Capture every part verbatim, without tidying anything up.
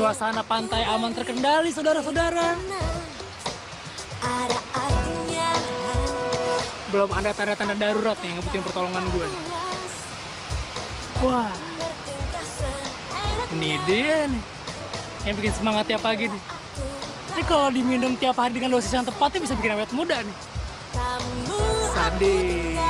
suasana pantai aman terkendali, saudara-saudara. Belum ada tanda-tanda darurat nih yang ngebutin pertolongan gue. Wah, ini dia nih yang bikin semangat tiap pagi nih. Ini kalau diminum tiap hari dengan dosis yang tepatnya bisa bikin awet muda nih. Sadis.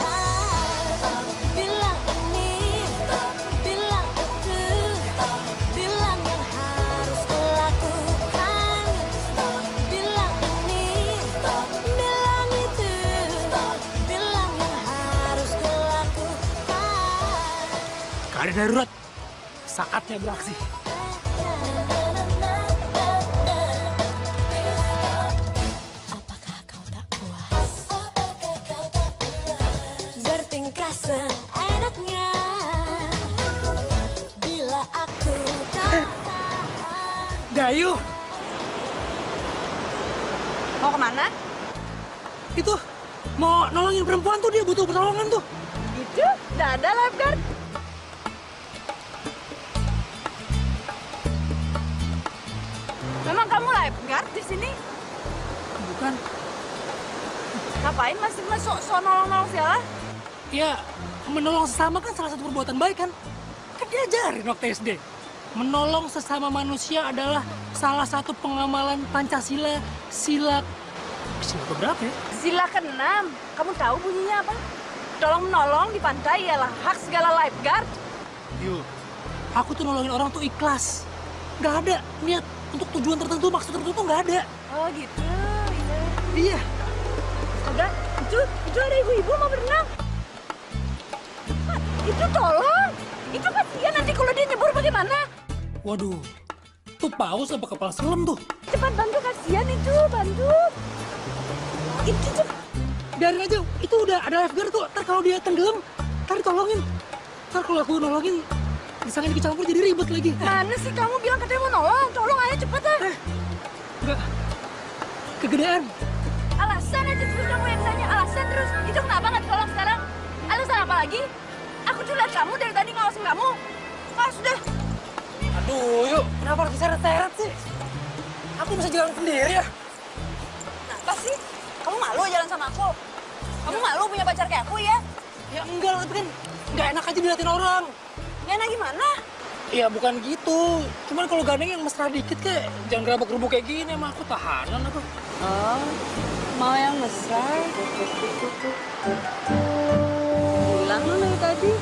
Keadaan darurat, saatnya beraksi. Apakah kau tak puas bertingkah seenaknya bila aku tak Dayu, Mau kemana? itu mau nolongin perempuan tuh, dia butuh pertolongan tuh. Gitu? Udah ada lifeguard? Memang kamu lifeguard di sini? Bukan, Ngapain masih masuk so nolong-nolong segala? ya menolong sesama kan salah satu perbuatan baik kan? Kan diajarin waktu S D. Menolong sesama manusia adalah salah satu pengamalan Pancasila sila... Sila keberapa ya? Sila keenam. Kamu tahu bunyinya apa? Tolong menolong di pantai ialah hak segala lifeguard. Yuk, aku tuh nolongin orang tuh ikhlas. Gak ada niat untuk tujuan tertentu, maksud tertentu nggak ada. Oh gitu. Iya. Udah, itu, itu ada ibu-ibu mau berenang. Hah, itu tolong. Itu kasihan nanti kalau dia nyebur bagaimana? Waduh, tuh paus apa kepala selam tuh? Cepat bantu, kasihan itu, bantu. Itu cepat. Biarin aja, itu udah ada lifeguard tuh. Ntar kalau dia tenggelam, ntar ditolongin. Ntar kalau aku nolongin, disangka dicampur jadi ribet lagi. Mana sih kamu bilang katanya mau nolong? Tolong aja cepet ah. Eh, enggak. Kegedean. Alasan aja terus kamu yang tanya alasan terus. Itu kenapa nggak ditolong sekarang? Alasan apa lagi? Aku tuh lihat kamu dari tadi ngawasin kamu. Mas sudah. Aduh, yuk. Kenapa harus diseret-seret sih? Aku bisa jalan sendiri ya. Kenapa sih? Kamu malu jalan sama aku? Kamu malu punya pacar kayak aku ya? Ya enggak lah, tapi kan nggak enak aja diliatin orang. Nggak enak gimana? Ya bukan gitu. Cuman kalau gandeng yang mesra dikit kayak jangan gerabak-gerubuk kayak gini emang aku tahanan aku. Oh, mau yang mesra? Bilang lu dari tadi.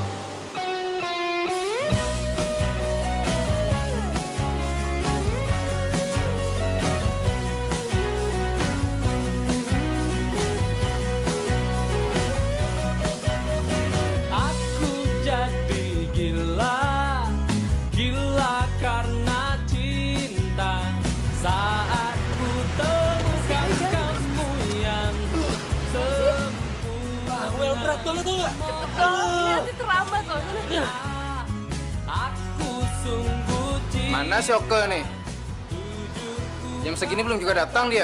Aku jadi gila, gila karena cinta. Saat ku temukan kamu yang sempurna. Well, berat banget tuh nggak? Ini nanti terlambat loh. Ya. Aku sungguh cinta. Mana si Oke nih? Jam segini belum juga datang dia.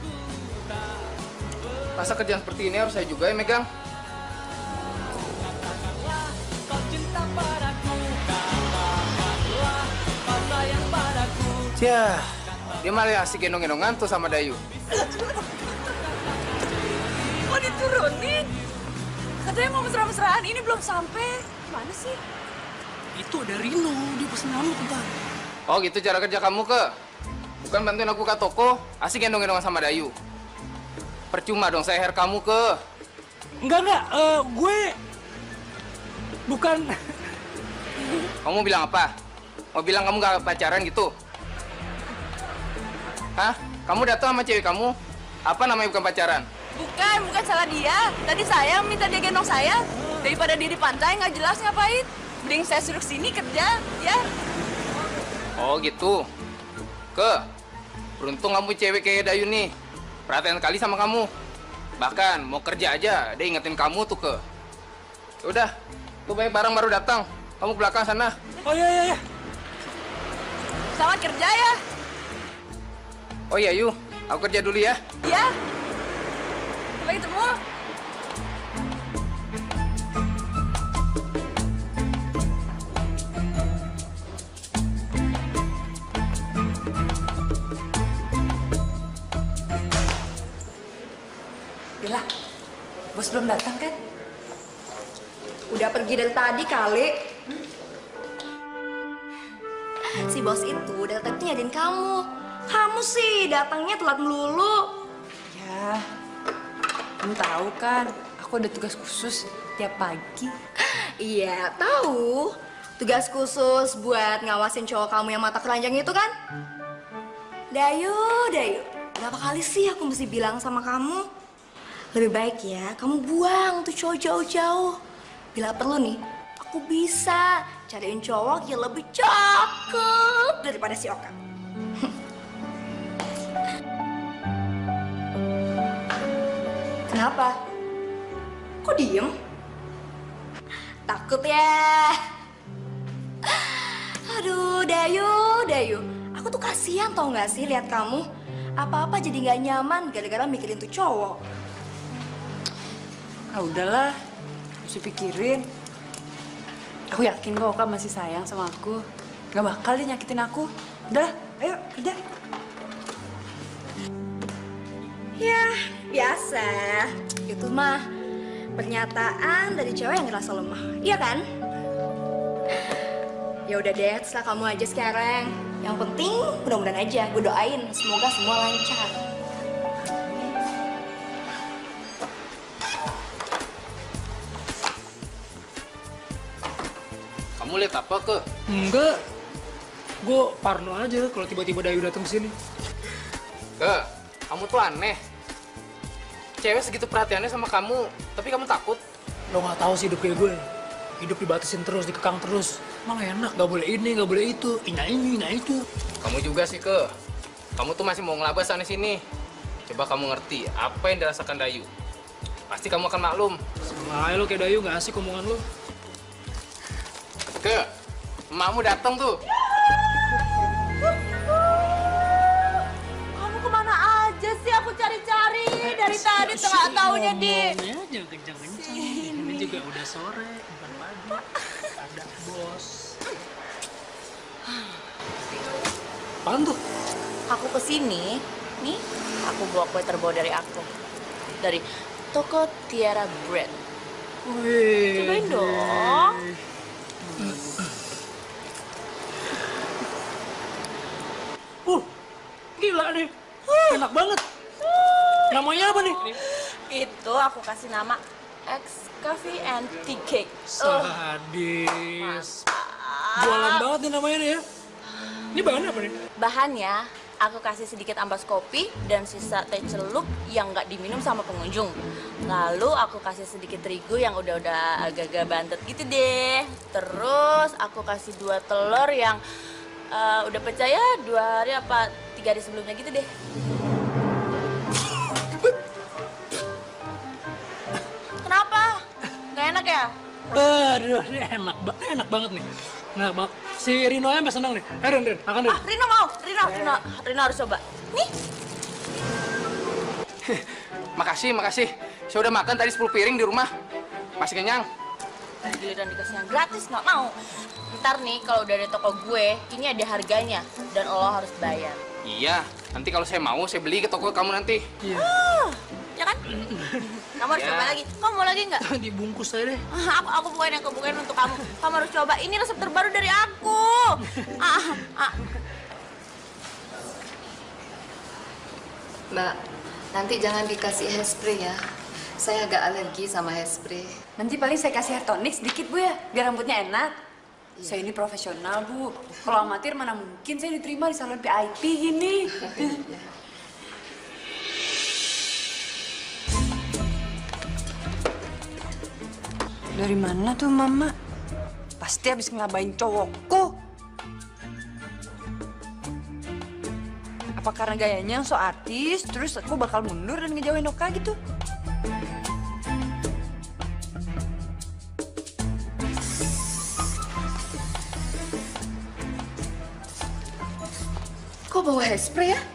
Masa kerjaan seperti ini harus saya juga yang megang? Kau cinta padaku, katakanlah kau sayang padaku. Yah, dia malah asik gendong-gendongan tuh sama Dayu. Kok diturunin? Katanya mau mesra-mesraan, ini belum sampai. Gimana sih? Itu ada Rino, dia pesen kamu bentar. Oh gitu cara kerja kamu ke? Bukan bantuin aku ke toko, asik gendong-gendongan sama Dayu. Percuma dong saya hair kamu ke. Enggak, enggak. Eh, gue bukan... Kamu bilang apa? Mau bilang kamu gak pacaran gitu? Hah? Kamu datang sama cewek kamu? Apa namanya bukan pacaran? Bukan, bukan salah dia. Tadi saya minta dia gendong saya. Daripada dia di pantai nggak jelas ngapain. Mending saya suruh sini kerja, ya. Oh gitu. Ke, beruntung kamu cewek kayak Dayu nih. Perhatian kali sama kamu. Bahkan mau kerja aja, dia ingetin kamu tuh ke. Udah, tuh banyak barang baru datang. Kamu ke belakang sana. Oh iya, iya, iya. Selamat kerja ya. Oh iya, Yu. Aku kerja dulu ya. Ya. Sampai ketemu. Bella, bos belum datang kan? Udah pergi dari tadi kali. Si bos itu udah tadi nyariin kamu. Kamu sih datangnya telat melulu. Ya, kamu tahu kan, aku ada tugas khusus tiap pagi. Iya, tahu. Tugas khusus buat ngawasin cowok kamu yang mata keranjang itu kan? Dayu, Dayu. Berapa kali sih aku mesti bilang sama kamu? Lebih baik ya, kamu buang tuh cowok jauh-jauh. Bila perlu nih, aku bisa cariin cowok yang lebih cakep daripada si Oka. Kenapa? Kok diem? Takut ya? Aduh, Dayu, Dayu. Aku tuh kasihan tau gak sih lihat kamu. Apa-apa jadi gak nyaman gara-gara mikirin tuh cowok. Ah udahlah, mesti pikirin. Aku yakin kok Oka masih sayang sama aku. Gak bakal dia nyakitin aku. Udah, ayo kerja. Ya, biasa. Itu mah pernyataan dari cewek yang ngerasa lemah. Iya kan? Ya udah deh, terserah kamu aja sekarang. Yang penting mudah-mudahan aja, gue doain semoga semua lancar. Kamu lihat apa ke? Enggak. Gue parno aja kalau tiba-tiba Dayu datang ke sini. Ke, kamu tuh aneh. Cewek segitu perhatiannya sama kamu, tapi kamu takut. Lo nggak tahu sih hidup kayak gue. Hidup dibatasin terus, dikekang terus. Emang enak, nggak boleh ini, nggak boleh itu. Ina ini, ina itu. Kamu juga sih, ke. Kamu tuh masih mau ngelabas sana sini. Coba kamu ngerti apa yang dirasakan Dayu. Pasti kamu akan maklum. Sama aja lo kayak Dayu, nggak asik omongan lo. Ke, emakmu datang tuh. Kamu kemana aja sih? Aku cari-cari dari tadi tengah taunya di. Ngomongnya jangan kencang-kencang. Ini juga udah sore, bukan pagi. Ada bos. Apaan tuh? Aku kesini, nih aku bawa kue terbawa dari aku. Dari toko Tiara Bread. Wih. Cobain dong. Uh, gila nih. Enak banget. Namanya apa nih? Itu aku kasih nama X Coffee and Tea Cake. Sadis. Jualan banget nih namanya nih ya. Ini bahannya apa nih? Bahannya aku kasih sedikit ampas kopi dan sisa teh celup yang nggak diminum sama pengunjung. Lalu aku kasih sedikit terigu yang udah-udah agak-agak bantet gitu deh. Terus aku kasih dua telur yang uh, udah pecah ya dua hari apa tiga hari sebelumnya gitu deh. Kenapa? Nggak enak ya? Aduh, ini enak, ba- enak banget nih. Enak banget. Si Rino yang seneng nih. Eh, Ren, Ren, makan Ren. Ah, Rino mau, Rino, Rino, Rino harus coba. Nih. Makasih, makasih. Saya udah makan tadi sepuluh piring di rumah. Masih kenyang. Giliran dikasih yang gratis nggak mau. Ntar nih kalau dari toko gue, ini ada harganya dan lo harus bayar. Iya, nanti kalau saya mau, saya beli ke toko kamu nanti. Iya. Ah, ya kan? Kamu harus Ya. coba lagi. Kamu mau lagi nggak? Dibungkus aja deh. Ah, Aku, aku bukain yang kebukain untuk kamu. Kamu harus coba. Ini resep terbaru dari aku. Ah, ah. Mbak, nanti jangan dikasih hairspray ya. Saya agak alergi sama hairspray. Nanti paling saya kasih hair tonic sedikit Bu ya, biar rambutnya enak. Saya ini profesional Bu. Kalau amatir mana mungkin saya diterima di salon V I P gini. Dari mana tuh Mama? Pasti habis ngelabain cowokku. Apa karena gayanya yang so artis, terus aku bakal mundur dan ngejauhin Oka gitu? Kok bawa hairspray ya?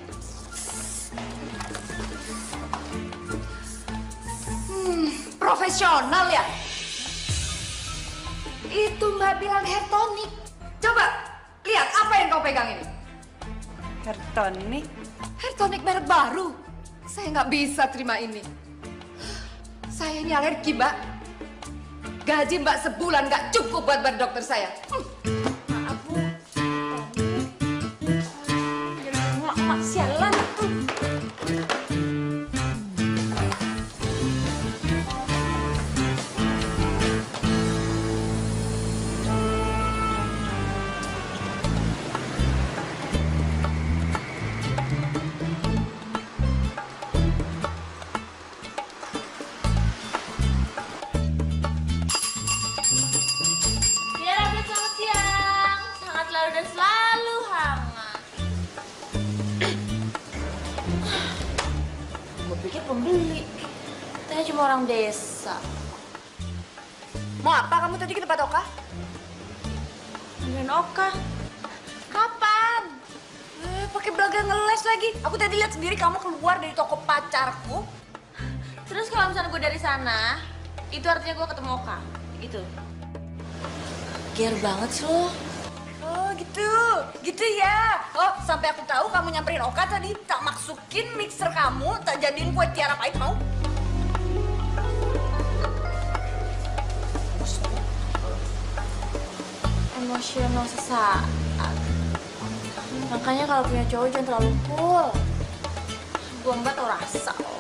Hmm, profesional ya? Itu Mbak bilang hair tonic. Coba, lihat apa yang kau pegang ini. Hair tonic? Hair tonic merek baru. Saya nggak bisa terima ini. Saya ini alergi, Mbak. Gaji Mbak sebulan nggak cukup buat bayar dokter saya. Hmm. Maaf, Bu. Mak, mak, sialan tuh. Ya, Rabbit, selamat siang. Sangat selalu dan selalu hangat. Gue pikir pembeli. Ternyata cuma orang desa. Mau apa kamu tadi ke tempat Oka? Dengan Oka. Kapan? Eh, pakai belaga ngeles lagi. Aku tadi lihat sendiri kamu keluar dari toko pacarku. Terus kalau misalnya gue dari sana, itu artinya gue ketemu Oka. Gitu. Gear banget sih lo. Oh gitu, gitu ya. Oh sampai aku tahu kamu nyamperin Oka tadi, tak masukin mixer kamu, tak jadiin kue tiara pahit mau. Emosional sesaat. Makanya kalau punya cowok jangan terlalu cool. Gue mbak tau rasa lo.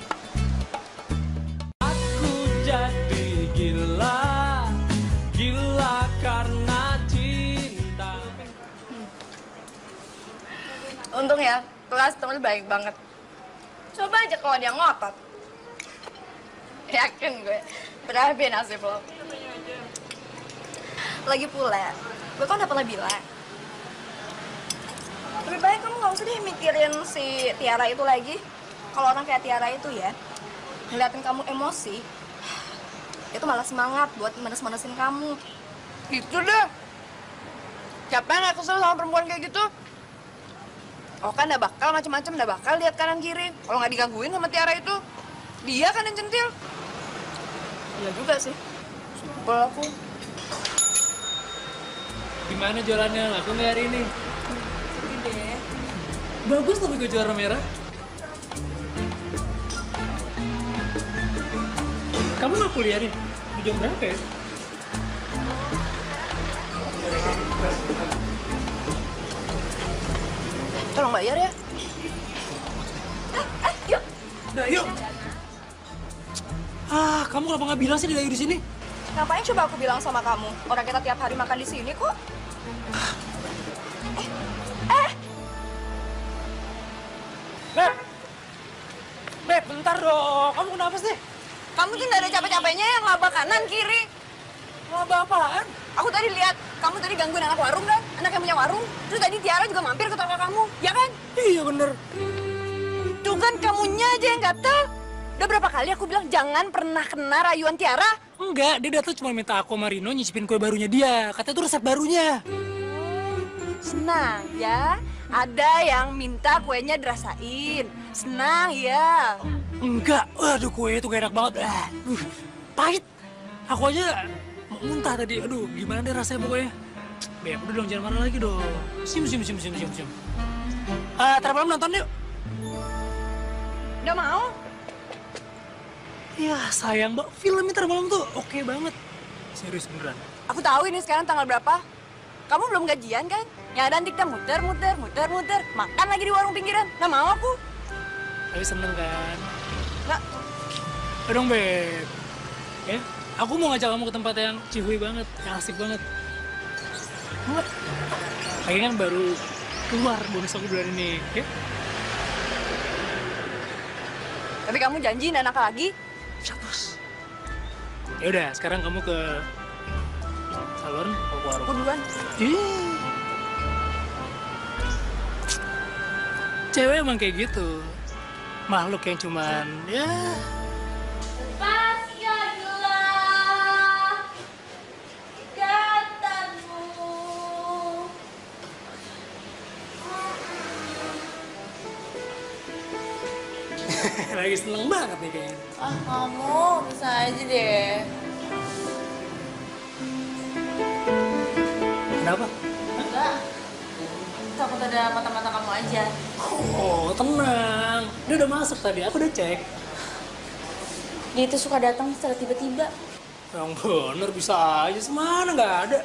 Aku jadi gila, gila karena cinta. Untung ya, kelas temen baik banget. Coba aja kalau dia ngotot. Yakin gue, berabe nasib lo. Lagi pula, gue kan udah pernah bilang. Lebih baik kamu gak usah deh mikirin si Tiara itu lagi. Kalau orang kayak Tiara itu ya, ngeliatin kamu emosi, itu malah semangat buat manas-manasin kamu. Gitu deh. Siapa yang gak kesel sama perempuan kayak gitu? Oh kan udah bakal macem-macem, udah bakal lihat kanan kiri. Kalau nggak digangguin sama Tiara itu, dia kan yang centil. Iya juga sih. Sebel aku. Gimana jualannya? Laku nggak hari ini? Sepi deh. Bagus tapi gue juara merah. Kamu nggak kuliah nih? Di jam berapa ya? Tolong bayar ya. Eh, eh, yuk. Nah, yuk. Ah, kamu kenapa nggak bilang sih Dayu di sini? Ngapain coba aku bilang sama kamu? Orang kita tiap hari makan di sini kok. Eh, eh. Beb, Beb, bentar dong. Kamu kenapa sih? Kamu tuh nggak ada capek-capeknya yang ngaba kanan kiri. Ngaba apaan? Aku tadi lihat kamu tadi gangguin anak warung kan? Anak yang punya warung. Terus tadi Tiara juga mampir ke toko kamu, ya kan? Iya bener. Tuh kan kamunya aja yang gatel. Udah berapa kali aku bilang jangan pernah kena rayuan Tiara. Enggak, dia datang cuma minta aku sama Rino nyicipin kue barunya dia. Katanya itu resep barunya. Senang ya, ada yang minta kuenya dirasain. Senang ya. Enggak, waduh kue itu gak enak banget. Uh, pahit. Aku aja mau muntah tadi. Aduh, gimana deh rasanya pokoknya. Beb, udah dong, jangan marah lagi dong. Sim, sim, sim, sim, sim, sim. Ah, ntar malam nonton yuk. Udah mau? Ya, sayang banget. Filmnya ntar malam tuh oke banget. Serius beneran. Aku tahu ini sekarang tanggal berapa. Kamu belum gajian kan? Ya dan kita muter, muter, muter, muter. Makan lagi di warung pinggiran. Nggak mau aku. Tapi seneng kan? Nggak. Udah dong, Beb. Ya, aku mau ngajak kamu ke tempat yang cihuy banget, yang asik banget. Mau? Kayaknya kan baru keluar bonus aku bulan ini, ya? Tapi kamu janjiin anak lagi. Siapus. Ya udah, sekarang kamu ke salon, aku ke warung. Aku duluan. Ih. Cewek emang kayak gitu. Makhluk yang cuman, ya... Lepaskanlah ikatanmu. Lagi seneng banget nih kayaknya. Ah, kamu bisa aja deh. Kenapa? Enggak. Takut ada mata-mata kamu aja. Oh, tenang. Dia udah masuk tadi, aku udah cek. Dia itu suka datang secara tiba-tiba. Yang bener bisa aja, semana nggak ada.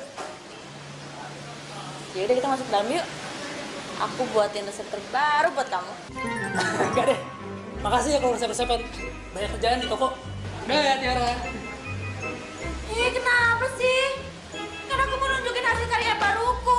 Ya udah kita masuk dalam yuk. Aku buatin resep terbaru buat kamu. Enggak deh. Makasih ya kalau resep-resepan. Banyak kerjaan di toko. Udah ya, Tiara. Ih, kenapa sih? Kan aku mau nunjukin hasil karya baruku.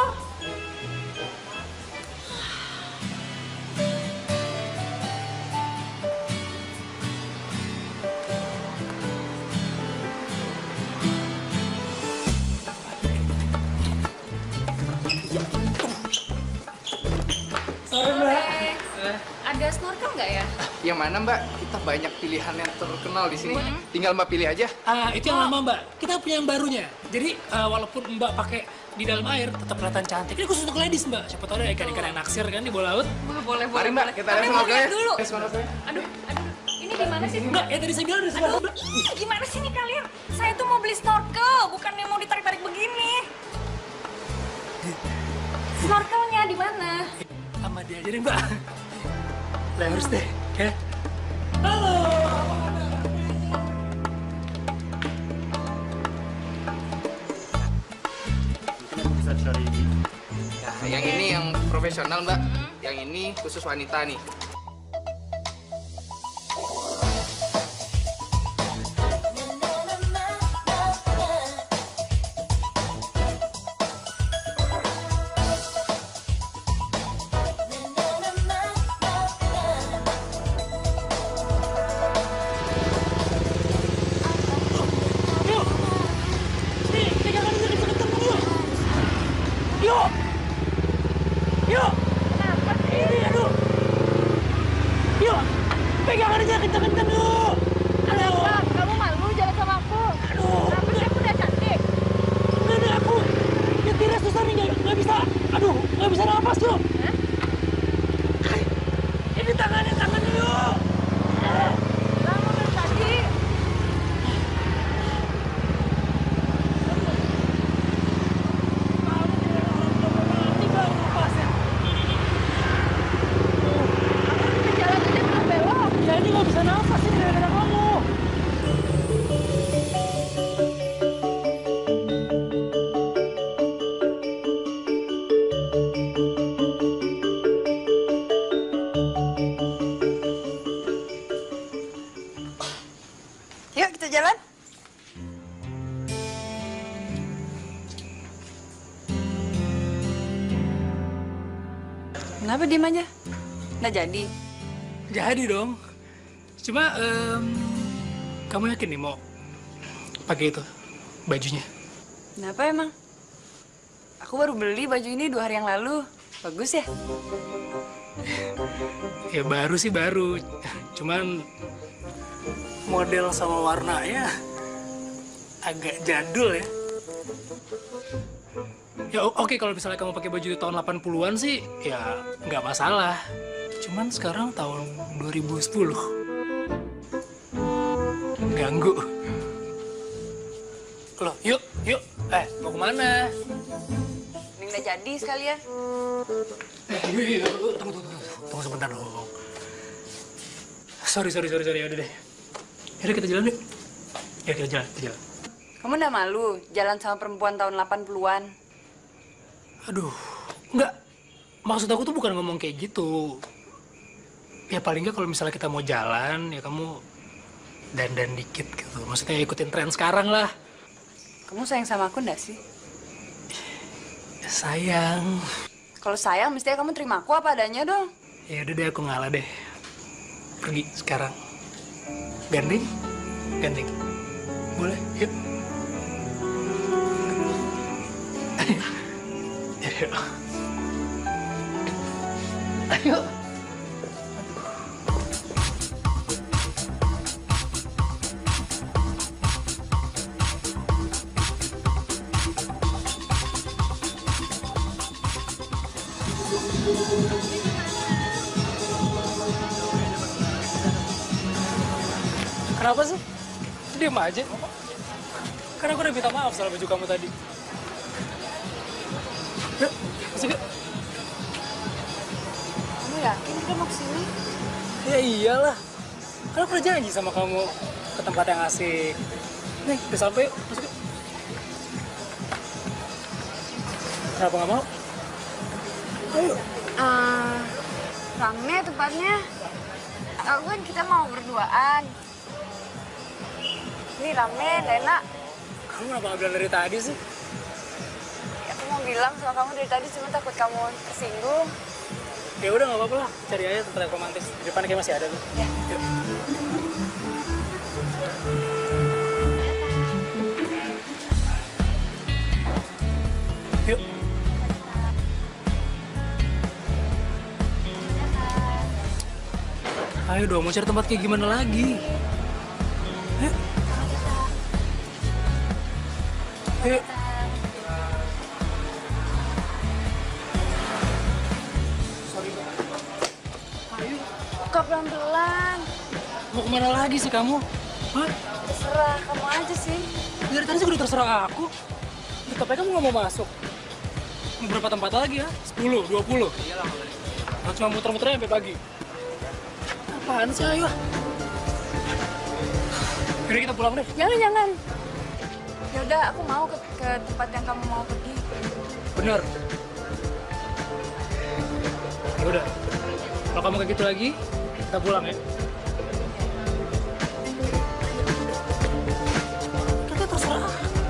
Sore, Mbak. Ada snorkel nggak ya? Yang mana Mbak? Kita banyak pilihan yang terkenal di sini. Tinggal Mbak pilih aja. Ah, itu yang lama, Mbak. Kita punya yang barunya. Jadi, uh, walaupun Mbak pakai di dalam air, tetap kelihatan cantik. Ini khusus untuk ladies, Mbak. Siapa tahu ada ikan-ikan yang naksir kan di bawah laut. Boleh, boleh, Mari Mbak, kita lihat snorkelnya. dulu. Lihat snorkelnya. Aduh, aduh. Ini gimana sih? Mbak, ya tadi saya bilang dari sebelah, Mbak. Ih, gimana sih nih kalian? Saya tuh mau beli snorkel, bukannya mau ditarik-tarik begini. Snorkelnya di mana? Sama dia aja deh, Mbak. Lah harus deh, ya. Halo. Nah, yang ini yang profesional Mbak. Yang ini khusus wanita nih. Yuk! Yuk! Kenapa sih? Ini, aduh! Yuk! Pegangan aja kenceng-kenceng yuk! Aduh! Kamu malu jalan sama aku? Aduh! Kenapa sih aku udah cantik? Enggak, enggak, aku nyetirnya susah nih, nggak, nggak bisa. Aduh, nggak bisa napas yuk! Hah? Ini tangannya, tangannya yuk! Kamu dari tadi. Ini baru napasnya. Jalan aja belum belok. Ya ini nggak bisa napas ini gara-gara kamu. Yuk kita jalan. Kenapa diem aja? Nggak jadi? Jadi dong. Cuma, em, kamu yakin nih mau pakai itu bajunya? Kenapa emang? Aku baru beli baju ini dua hari yang lalu. Bagus ya? Ya baru sih baru. Cuman model sama warnanya agak jadul ya. Ya o- oke kalau misalnya kamu pakai baju di tahun delapan puluhan sih ya nggak masalah. Cuman sekarang tahun dua ribu sepuluh. Ganggu. Loh, yuk, yuk. Eh, mau kemana? Ini nggak jadi sekalian. Eh, yuk, yuk, yuk. Tunggu, tunggu, tunggu. Tunggu sebentar dong. Sorry, sorry, sorry, sorry. Yaudah deh. Yaudah kita jalan yuk. Ya, kita jalan, kita jalan. Kamu nggak malu jalan sama perempuan tahun delapan puluhan? Aduh, enggak. Maksud aku tuh bukan ngomong kayak gitu. Ya paling nggak kalau misalnya kita mau jalan, ya kamu dandan dikit gitu. Maksudnya ikutin tren sekarang lah. Kamu sayang sama aku nggak sih? Ya, sayang. Kalau sayang, mestinya kamu terima aku apa adanya dong. Ya udah deh, aku ngalah deh. Pergi sekarang. Gandeng? Gandeng. Boleh? Yuk. Yuk. Ayo. Kenapa sih? Diam aja. Karena aku udah minta maaf soal baju kamu tadi. Yuk, masuk yuk. Kamu yakin kita mau kesini? Ya iyalah. Kan aku udah janji sama kamu. ke tempat yang asik. Nih, udah sampai yuk. Masuk yuk. Kenapa nggak mau? Ayo. Uh, rame tempatnya. Aku kan kita mau berduaan. Ini rame, gak enak. Kamu kenapa nggak bilang dari tadi sih? Aku mau bilang sama kamu dari tadi, cuma takut kamu tersinggung. Ya udah nggak apa-apa lah, cari aja tempat yang romantis. Di depan kayak masih ada tuh. Ya. Yuk. Yuk. Ayo dong, mau cari tempat kayak gimana lagi? Ayo. Ayo. Kok pelan-pelan? Mau kemana lagi sih kamu? Hah? Terserah, kamu aja sih. Dari tadi sih udah terserah aku. Tapi kamu nggak mau masuk. Mau berapa tempat lagi ya? sepuluh, dua puluh? Iyalah. Nah, cuma muter-muternya sampai pagi. Apaan sih, ayo? Yaudah kita pulang deh. Jangan, jangan. Ya udah, aku mau ke, ke tempat yang kamu mau pergi. Bener. Ya udah. Kalau kamu kayak gitu lagi, kita pulang ya. Kita terserah.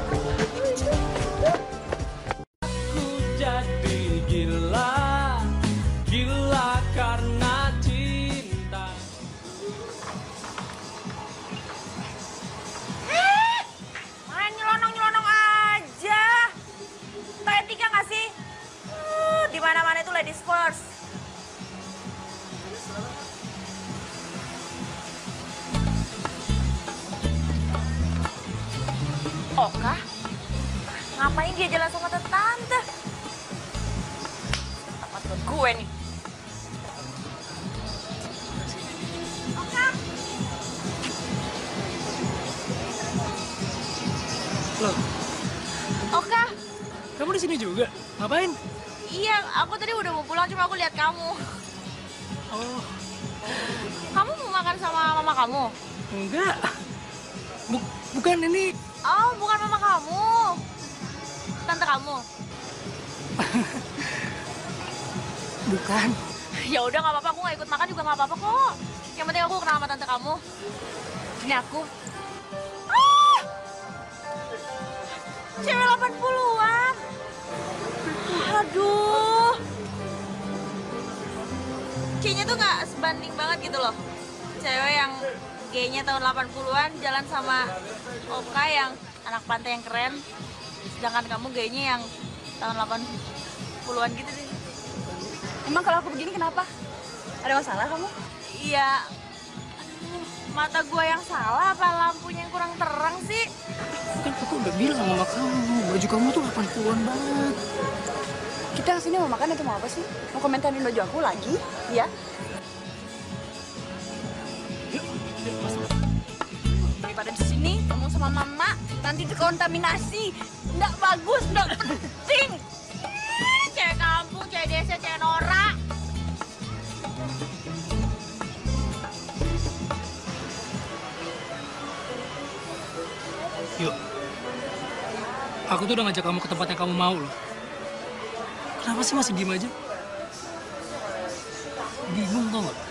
Aku jadi gila, gila karena cinta. Eh, main nyelonong-nyelonong aja. Tahu etika nggak sih? Uh, di mana-mana itu ladies first. Oka? Ngapain dia jalan sama tante? Tempat buat gue nih. Oka? Loh, Oka? kamu di sini juga? Ngapain? Iya, aku tadi udah mau pulang, cuma aku lihat kamu. Oh, Kamu mau makan sama mama kamu? enggak. Buk bukan ini. Oh, bukan mama kamu. Tante kamu. Bukan. Ya udah nggak apa-apa, aku nggak ikut makan juga nggak apa-apa kok. Yang penting aku kenal sama tante kamu. Ini aku. Ah! Cewek delapan puluhan. Aduh. Kayaknya tuh nggak sebanding banget gitu loh. Cewek yang gayanya tahun delapan puluhan jalan sama Oka yang anak pantai yang keren. Sedangkan kamu gayanya yang tahun delapan puluhan gitu deh. Emang kalau aku begini kenapa? Ada masalah kamu? Iya. Aduh, mata gua yang salah apa lampunya yang kurang terang sih? Kan aku udah bilang sama kamu, baju kamu tuh delapan puluhan banget. Kita kesini mau makan atau mau apa sih? Mau komentarin baju aku lagi? Ya? Daripada di sini ngomong sama mama, nanti terkontaminasi. Nggak bagus, nggak penting. Eh, cewek kampung, cewek desa, cewek norak. Yuk. Aku tuh udah ngajak kamu ke tempat yang kamu mau loh. Kenapa sih masih diem aja? Bingung tau gak?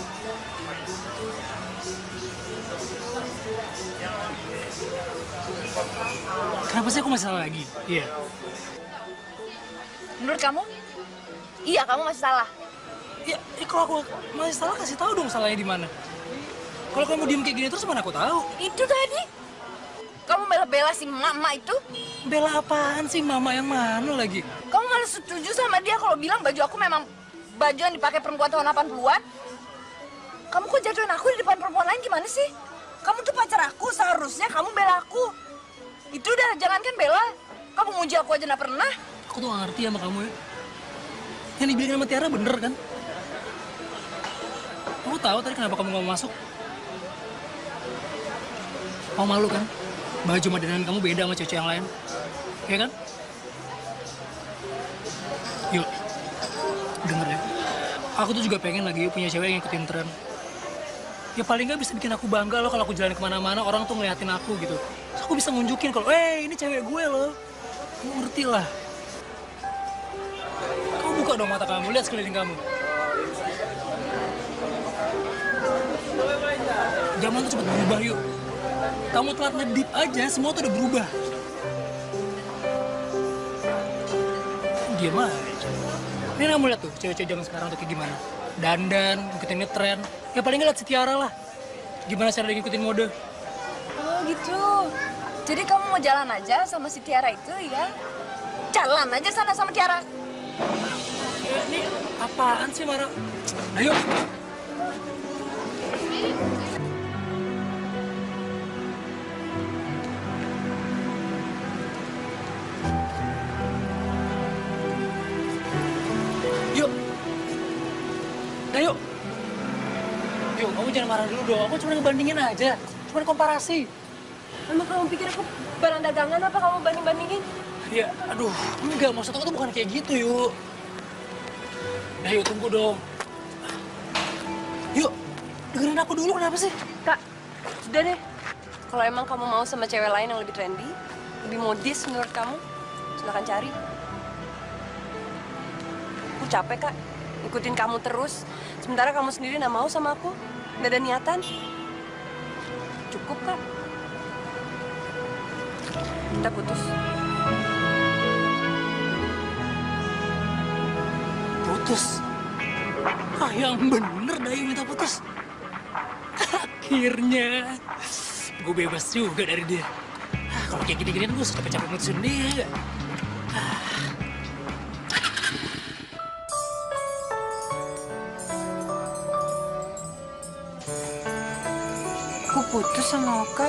Kenapa sih aku masih salah lagi? Iya. Yeah. Menurut kamu? Iya, kamu masih salah. Ya, ya kalau aku masih salah kasih tahu dong salahnya di mana. Kalau kamu diem kayak gini terus mana aku tahu? Itu tadi. Kamu bela-bela si mama itu? Bela apaan sih mama yang mana lagi? Kamu malah setuju sama dia kalau bilang baju aku memang baju yang dipakai perempuan tahun delapan puluhan? Kamu kok jatuhin aku di depan perempuan lain gimana sih? Kamu tuh pacar aku, seharusnya kamu bela aku. Itu udah, jangankan bela. Kamu muji aku aja nggak pernah. Aku tuh gak ngerti sama kamu ya. Yang dibilang sama Tiara bener kan? Kamu tahu tadi kenapa kamu gak mau masuk? Kamu malu kan? Baju madanan kamu beda sama cewek yang lain. Iya kan? Yuk, denger ya. Aku tuh juga pengen lagi punya cewek yang ngikutin tren. Ya paling nggak bisa bikin aku bangga loh kalau aku jalan kemana-mana orang tuh ngeliatin aku gitu. Terus aku bisa nunjukin kalau, eh ini cewek gue loh. Kamu ngerti lah. Kamu buka dong mata kamu, lihat sekeliling kamu. Zaman tuh cepet berubah yuk. Kamu telat ngedip aja, semua tuh udah berubah. Diam aja. Ini kamu lihat tuh, cewek-cewek zaman sekarang tuh kayak gimana. Dandan, ngikutin ngetren. Ya paling nggak lihat si Tiara lah. Gimana cara dia ngikutin mode. Oh gitu. Jadi kamu mau jalan aja sama si Tiara itu ya? Jalan aja sana sama Tiara. Ya, ini apaan sih Mara? Ayo. Yuk. Ayo. Yuk, kamu jangan marah dulu dong. Aku cuma ngebandingin aja. Cuma komparasi. Emang kamu pikir aku barang dagangan apa kamu banding-bandingin? Ya, aduh, enggak, maksud aku tuh bukan kayak gitu, yuk. Nah, yuk, tunggu dong. Yuk, dengerin aku dulu, kenapa sih? Kak, sudah deh. Kalau emang kamu mau sama cewek lain yang lebih trendy, lebih modis menurut kamu, silakan cari. Aku capek, Kak. Ikutin kamu terus. Sementara kamu sendiri nggak mau sama aku. Nggak ada niatan. Cukup, Kak. Kita putus. Putus? Ah, yang bener Dayu minta putus. Akhirnya, gue bebas juga dari dia. Ah, kalau kayak gini-ginian gue suka capek-capek mutusin dia. Ah. Aku putus sama Oka.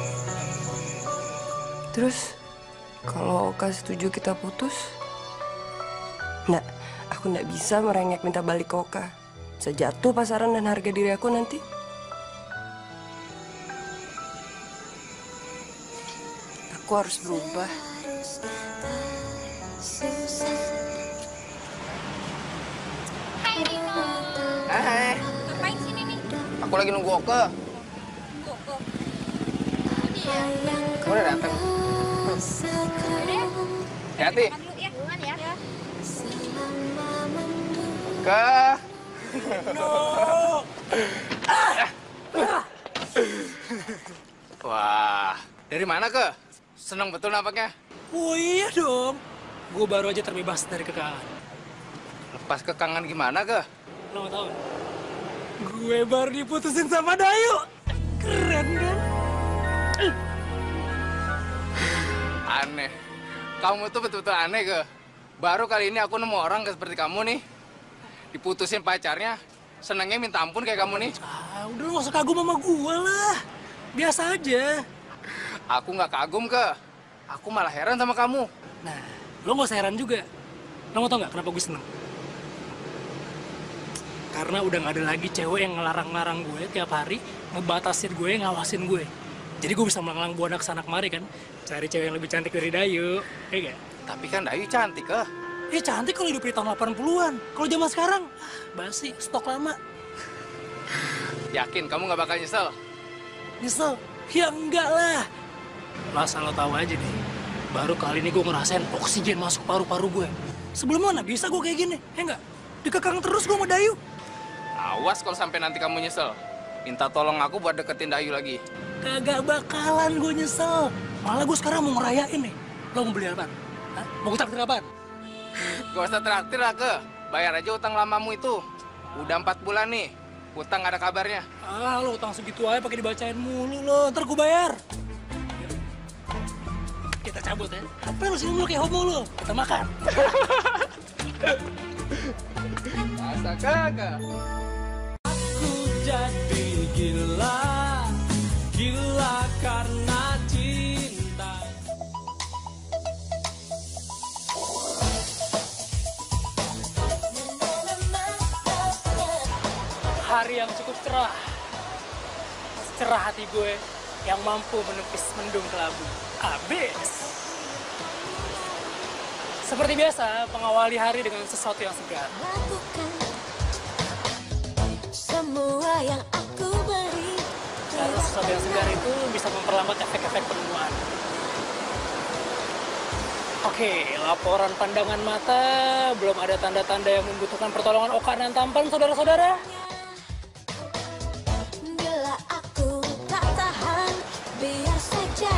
Terus, kalau Oka setuju kita putus, nggak, aku nggak bisa merengek minta balik ke Oka. Bisa jatuh pasaran dan harga diri aku nanti. Aku harus berubah. Hai. Ngapain sini nih? Aku lagi nunggu Oke. Koko. Oh dia. Kamu udah datang? Hati-hati. Makan dulu ya. Duluan ya. Ke. Wah, dari mana ke? Senang betul nampaknya. Oh iya dong. Gue baru aja terbebas dari kekangan. Lepas kekangan gimana ke? Lo mau tau gak? Gue baru diputusin sama Dayu. Keren kan? Aneh. Kamu tuh betul-betul aneh ke. Baru kali ini aku nemu orang seperti kamu nih. Diputusin pacarnya, senangnya minta ampun kayak kamu nih. Ah, udah lo gak usah kagum sama gue lah. Biasa aja. Aku nggak kagum ke. Aku malah heran sama kamu. Nah, lo gak usah heran juga. Lo mau tau gak kenapa gue seneng? Karena udah gak ada lagi cewek yang ngelarang-larang gue tiap hari, ngebatasin gue, ngawasin gue. Jadi gue bisa melanglang buana kesana kemari kan, cari cewek yang lebih cantik dari Dayu, ya gak? Tapi kan Dayu cantik ke. Ya cantik kalau hidup di tahun delapan puluhan. Kalau zaman sekarang, ah, basi, stok lama. Yakin kamu nggak bakal nyesel? Nyesel? Ya enggak lah. Lah asal lo tahu aja nih, baru kali ini gue ngerasain oksigen masuk paru-paru gue. Sebelumnya mana bisa gue kayak gini, ya enggak? Dikekang terus gue sama Dayu. Awas kalau sampai nanti kamu nyesel. Minta tolong aku buat deketin Dayu lagi. Kagak bakalan gue nyesel. Malah gue sekarang mau ngerayain nih. Lo mau beli apaan? Hah? Mau gue traktir apaan? Gak usah traktir lah ke. Bayar aja utang lamamu itu. Udah empat bulan nih. Utang gak ada kabarnya. Ah, lo utang segitu aja pakai dibacain mulu lo. Ntar gue bayar. Kita cabut ya. Apa lo sini mulu kayak homo lo? Kita makan. Masa kagak? Aku jadi gila, gila karena cinta. Hari yang cukup cerah. Cerah hati gue yang mampu menepis mendung kelabu. Abis. Seperti biasa, pengawali hari dengan sesuatu yang segar. Lakukan semua yang aku beri. sesuatu yang segar itu bisa memperlambat efek-efek penuaan. Oke, laporan pandangan mata, belum ada tanda-tanda yang membutuhkan pertolongan Oka dan Tampan, saudara-saudara. Bila aku tak tahan, biar saja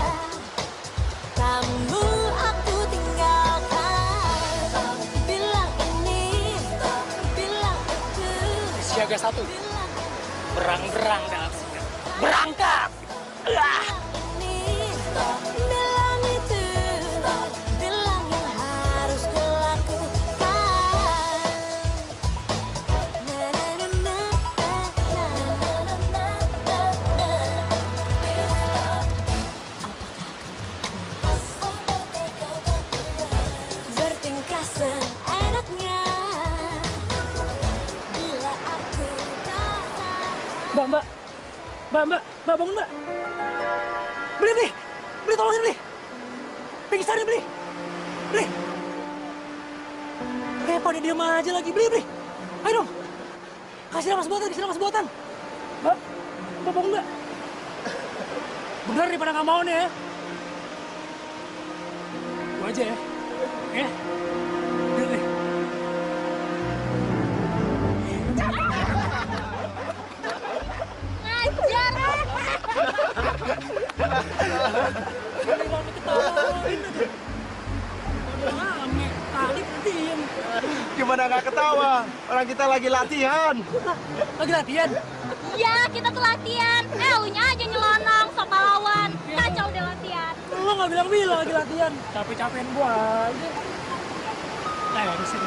kamu aku tinggalkan. Bilang ini, bilang itu. Siaga satu, berang-berang dalam siang. Berangkat! Ah! Ini, bilang itu, bilang yang harus kulakukan. Na na na na na na na na na. Bertingkah seenaknya. Bila aku tak tahan. Mbak, mbak, mbak, mbak, mbak bangun mbak. Beli, beli, beli tolongin beli. Pingsan nih beli, beli. Eh, pada diam aja lagi, beli, beli. Ayo dong, kasih nafas buatan, kasih nafas buatan. Mbak, mbak bangun mbak. Bener nih pada nggak mau nih ya. Gua aja ya, ya. Beli, beli. Ngajar. Ini kalau diketawain aja. Udah rame, tadi diem. Gimana nggak ketawa? Orang kita lagi latihan. Lagi latihan. Iya, kita tuh latihan. Eh, elunya aja nyelonong, sok pahlawan. Kacau deh latihan. Lo nggak bilang-bilang lagi latihan. Capek-capekin gua aja. Ayo, di sini.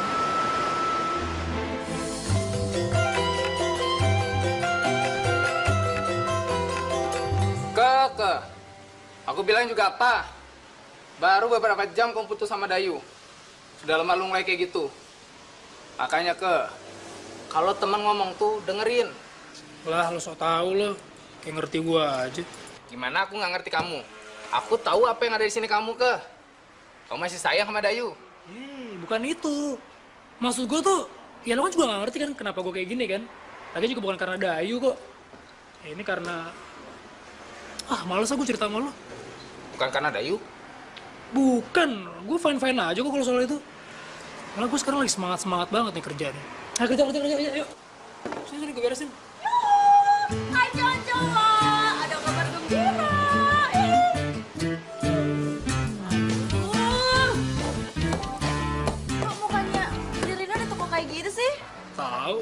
Ke, ke. Aku bilang juga apa? Baru beberapa jam kamu putus sama Dayu. Sudah lama lu mulai kayak gitu. Makanya ke, kalau teman ngomong tuh dengerin. Lah, lo sok tau lo. Kayak ngerti gua aja. Gimana aku nggak ngerti kamu? Aku tahu apa yang ada di sini kamu ke. Kamu masih sayang sama Dayu. Eh, bukan itu. Maksud gua tuh, ya lo kan juga nggak ngerti kan kenapa gua kayak gini kan. Lagi juga bukan karena Dayu kok. Ya, ini karena... Ah, males aku cerita sama lo. Bukan karena Dayu. Bukan, gue fine-fine aja kok kalau soal itu. Malah gue sekarang lagi semangat-semangat banget nih kerjanya. Ayo kerja, kerja, kerja, ayo, yuk. Sini, sini, gue beresin. Hai cowok-cowok, ada kabar gembira. Uh, kok mukanya Dirina ada toko kayak gitu sih? Tahu.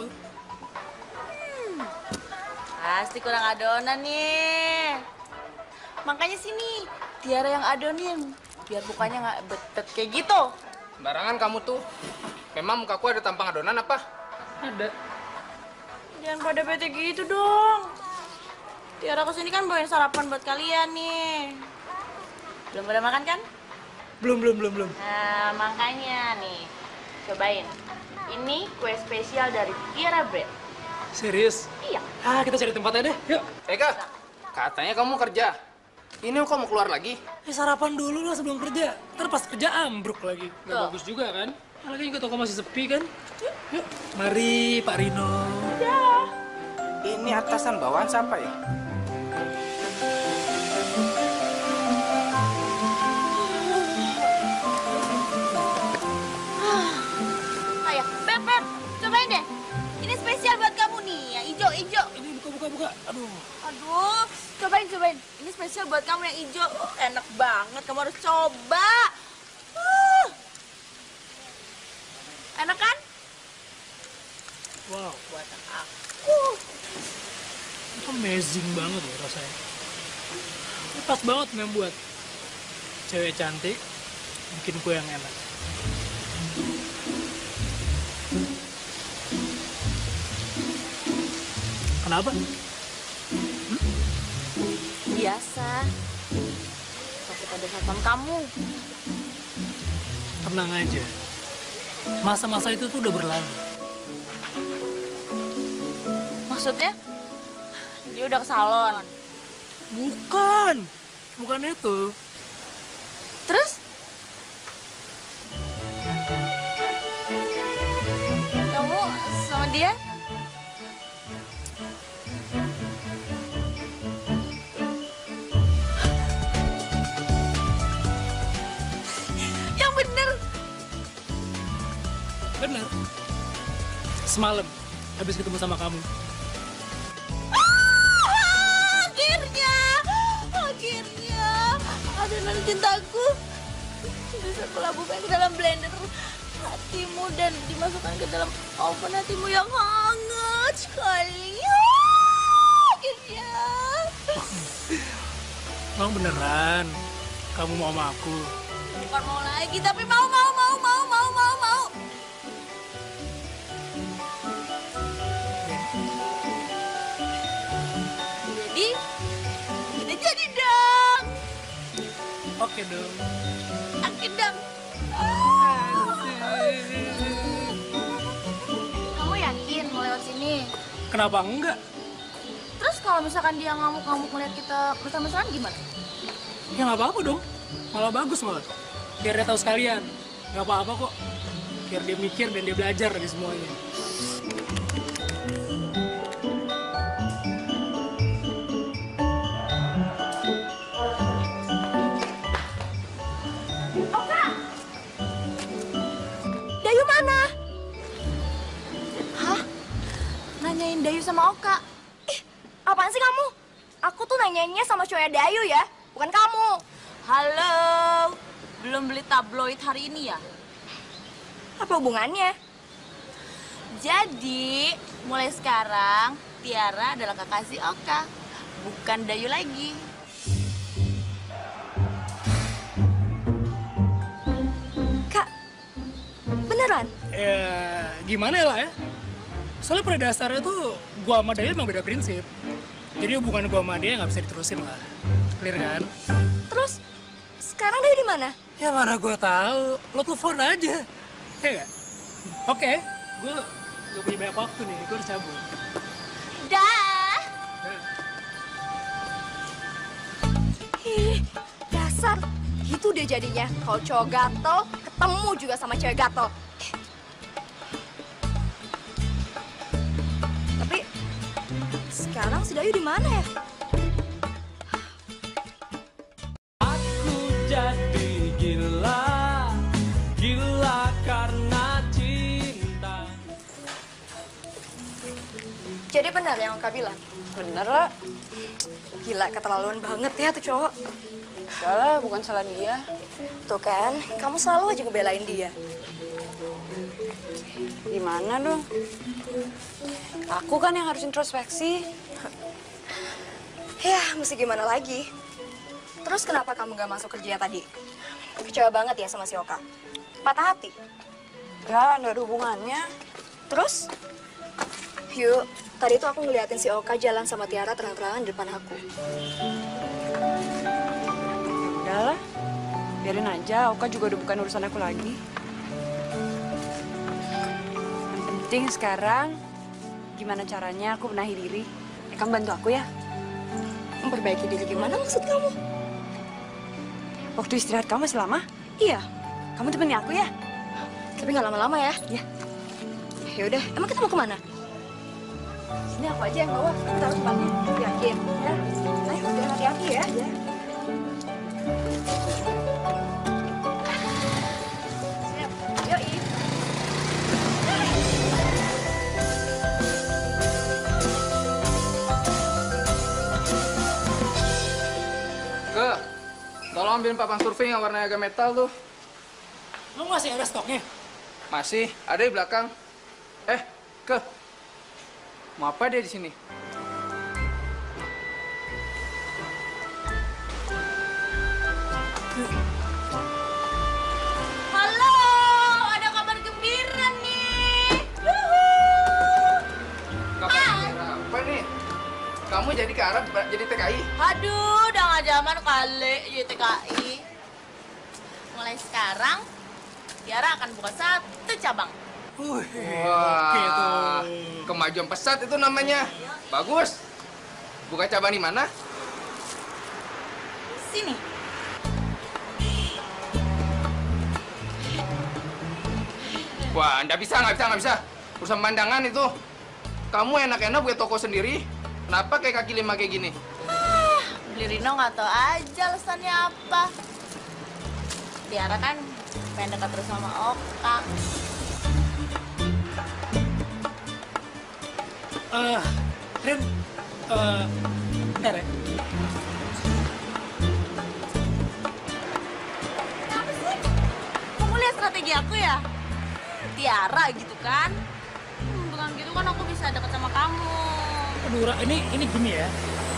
Pasti kurang adonan nih. Makanya sini, Tiara yang adonin. Biar mukanya nggak betet kayak gitu. Sembarangan kamu tuh. Memang mukaku ada tampang adonan apa? Ada. Jangan pada bete gitu dong. Tiara kesini kan bawain sarapan buat kalian nih. Belum pada makan kan? Belum, belum, belum, belum. Nah, makanya nih. Cobain. Ini kue spesial dari Tiara Bread. Serius? Iya. Ah, kita cari tempatnya deh, yuk. Eka, katanya kamu kerja. Ini kok mau keluar lagi? Eh, sarapan dulu lah sebelum kerja. Ntar pas kerja ambruk lagi. Gak Tuh. bagus juga kan? Lagi juga toko masih sepi kan? Yuk, yuk. Mari, Pak Rino. Ini atasan bawahan siapa ya? Ayo, Beb, Beb, cobain deh. Ini spesial buat kamu nih, yang hijau, hijau. Ini buka, buka, buka. Aduh. Aduh, cobain, cobain. Ini spesial buat kamu yang hijau. Oh, enak banget, kamu harus coba. Uh. Enak kan? Wow. Buatan aku. Itu amazing banget ya rasanya. Ini pas banget yang buat. Cewek cantik, bikin kue yang enak. Kenapa? Biasa. Takut ada satpam kamu. Tenang aja. Masa-masa itu tuh udah berlalu. Maksudnya? Dia udah ke salon. Bukan. Bukan itu. Terus? Kamu sama dia? semalam habis ketemu sama kamu. Akhirnya, akhirnya adonan cintaku bisa kulabuhkan ke dalam blender hatimu dan dimasukkan ke dalam oven hatimu yang hangat sekali. Akhirnya. Emang beneran kamu mau sama aku? Bukan mau lagi, tapi mau, mau, mau, mau, mau, mau, mau. Jadi, kita jadi dong. Oke dong. Oke dong. Kamu yakin mau lewat sini? Kenapa enggak? Terus kalau misalkan dia ngamuk-ngamuk ngeliat kita bersama-sama gimana? Ya nggak apa-apa dong. Malah bagus malah. Biar dia tahu sekalian. Nggak apa-apa kok. Biar dia mikir dan dia belajar dari semuanya. Dayu mana? Hah? Nanyain Dayu sama Oka. Ih, apaan sih kamu? Aku tuh nanyanya sama cowoknya Dayu ya, bukan kamu. Halo, belum beli tabloid hari ini ya? Apa hubungannya? Jadi, mulai sekarang Tiara adalah kekasih Oka, bukan Dayu lagi. Kak, beneran? Ya gimana ya lah ya. Soalnya pada dasarnya tuh gua sama Dayu emang beda prinsip. Jadi hubungan gua sama dia nggak bisa diterusin lah. Clear kan? Terus, sekarang Dayu di mana? Ya mana gua tahu. Lo telepon aja. Ya nggak? Oke, gua gua punya banyak waktu nih. Gua harus cabut. Dah. Ih, dasar. Gitu deh jadinya. Kalau cowok gatel, ketemu juga sama cewek gatel. Tapi, sekarang si Dayu di mana ya? Aku jadi gila, gila karena cinta. Jadi benar yang Kak bilang? Bener lah. Gila, keterlaluan banget ya tuh cowok. Enggak lah, bukan salah dia. Tuh kan, kamu selalu aja ngebelain dia. Gimana dong? Aku kan yang harus introspeksi. Ya, mesti gimana lagi? Terus kenapa kamu gak masuk kerja tadi? Kecewa banget ya sama si Oka? Patah hati? Enggak, enggak ada hubungannya. Terus? Yuk, tadi tuh aku ngeliatin si Oka jalan sama Tiara terang-terangan di depan aku. Udah lah, biarin aja. Oka juga udah bukan urusan aku lagi. Yang penting sekarang, gimana caranya aku benahi diri. Eh, kamu bantu aku ya. Memperbaiki diri gimana maksud kamu? Waktu istirahat kamu masih lama? Iya, Kamu temenin aku ya? tapi nggak lama-lama ya. Ya. Yaudah, emang kita mau kemana? Sini aku aja yang bawa. Aku taruh depannya. Yakin? Ya. Ayo, jangan hati-hati ya. Ya. Siap. Yoi. Ke, tolong ambilin papan survei yang warnanya agak metal tuh. Lo masih ada stoknya? Masih, ada di belakang. Eh, ke. Mau apa dia di sini? Halo, ada kabar gembira nih. Yuhuu. Kapan apa nih? Kamu jadi ke Arab, jadi T K I? Aduh, udah nggak zaman kali Y T K I. Mulai sekarang, Tiara akan buka satu cabang. Wih, Wah, oke tuh. kemajuan pesat itu namanya. Bagus. Buka cabang di mana? Sini. Wah, nggak bisa, nggak bisa, nggak bisa. Urusan pandangan itu. Kamu enak-enak buat toko sendiri. Kenapa kayak kaki lima kayak gini? Ah, beli Rino nggak tahu aja alasannya apa. Tiara kan pengen dekat terus sama Oka. Eh, Ren, eh, bentar ya. Kenapa sih? Kamu lihat strategi aku ya? Tiara gitu kan? Hmm, bukan gitu kan aku bisa deket sama kamu. Aduh, Ra, ini ini gini ya.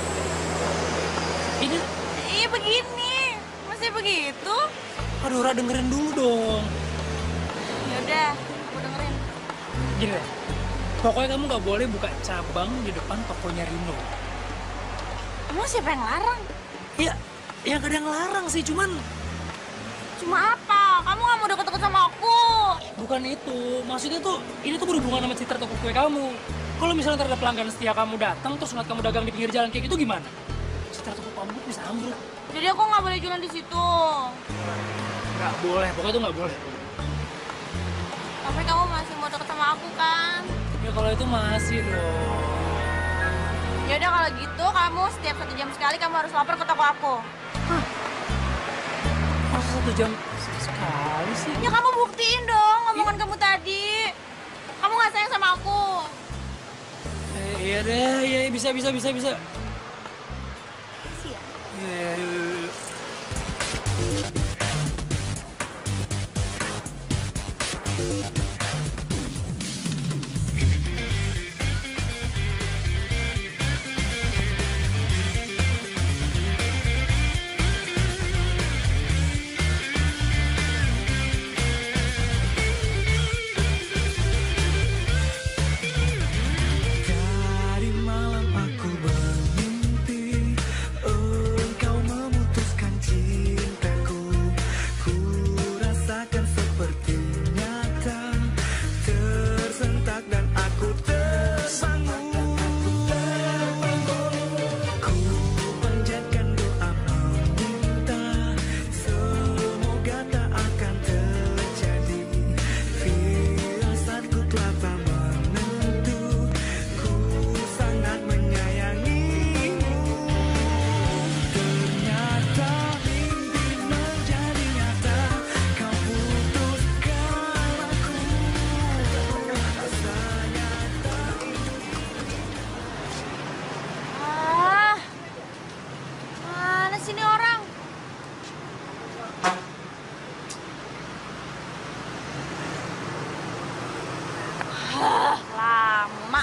Ini, Iya begini, masih begitu? aduh, Ra, dengerin dulu dong. Yaudah, aku dengerin. Gini deh, pokoknya kamu nggak boleh buka cabang di depan tokonya Rino. Emang siapa yang larang? Ya, yang kadang larang sih, cuman Cuma apa? Kamu gak mau deket-deket sama aku? bukan itu. Maksudnya tuh, ini tuh berhubungan sama citra toko kue kamu. Kalau misalnya ntar ada pelanggan setia kamu datang, terus ngeliat kamu dagang di pinggir jalan kayak gitu gimana? Citra toko kamu bisa ambruk. Jadi aku gak boleh jualan di situ. Nggak boleh, pokoknya tuh nggak boleh. Tapi kamu masih mau deket sama aku kan? Ya kalau itu masih dong. Yaudah kalau gitu, kamu setiap satu jam sekali kamu harus lapor ke toko aku. Masa satu jam sekali sih? Ya kamu buktiin dong omongan kamu tadi. Kamu gak sayang sama aku. Eh, iya deh, iya bisa, bisa, bisa, bisa. Siap. Iya, iya, iya, iya. Dari malam aku bermimpi engkau memutuskan cintaku. Ku rasakan seperti nyata, tersentak dan aku terbangun. Ku panjatkan doa meminta, semoga tak akan terjadi. Firasatku telah tak menentu, ku sangat menyayangimu. Ternyata mimpi menjadi nyata, kau putuskan aku. Rasanya Ah, mana sih ini orang? Ah, lama.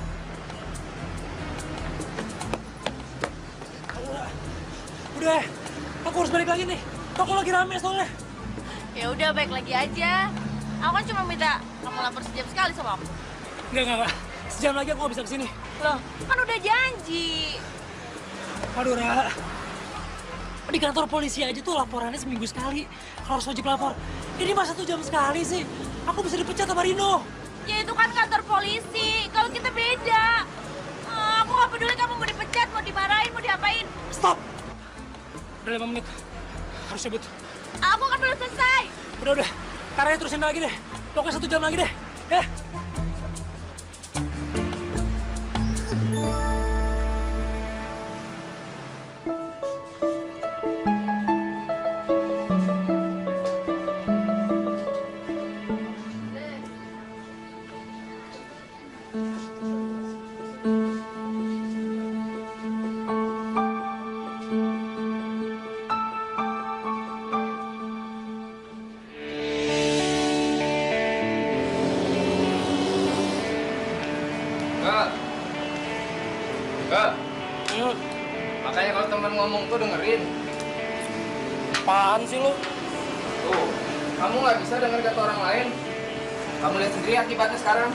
Udah, aku harus balik lagi nih. Toko lagi rame soalnya. Ya udah baik lagi aja. Aku kan cuma minta kamu lapor sejam sekali sama aku. Enggak, enggak, enggak. Sejam lagi aku nggak bisa kesini. Loh, kan udah janji. Aduh, Ra. Di kantor polisi aja tuh laporannya seminggu sekali. Kalau harus wajib lapor. Ini masa satu jam sekali sih. Aku bisa dipecat sama Rino. Ya itu kan kantor polisi. Kalau kita beda. Ah, aku nggak peduli kamu mau dipecat, mau dimarahin, mau diapain. Stop. Udah lima menit. Harus cabut. Aku kan belum selesai. Udah, udah. Karanya terusin lagi deh. Pokoknya satu jam lagi deh. Ya. Kak. Kak. Ayo. Makanya kalau teman ngomong tuh dengerin. Apaan sih lo? Tuh, kamu nggak bisa denger kata orang lain. Kamu lihat sendiri akibatnya sekarang.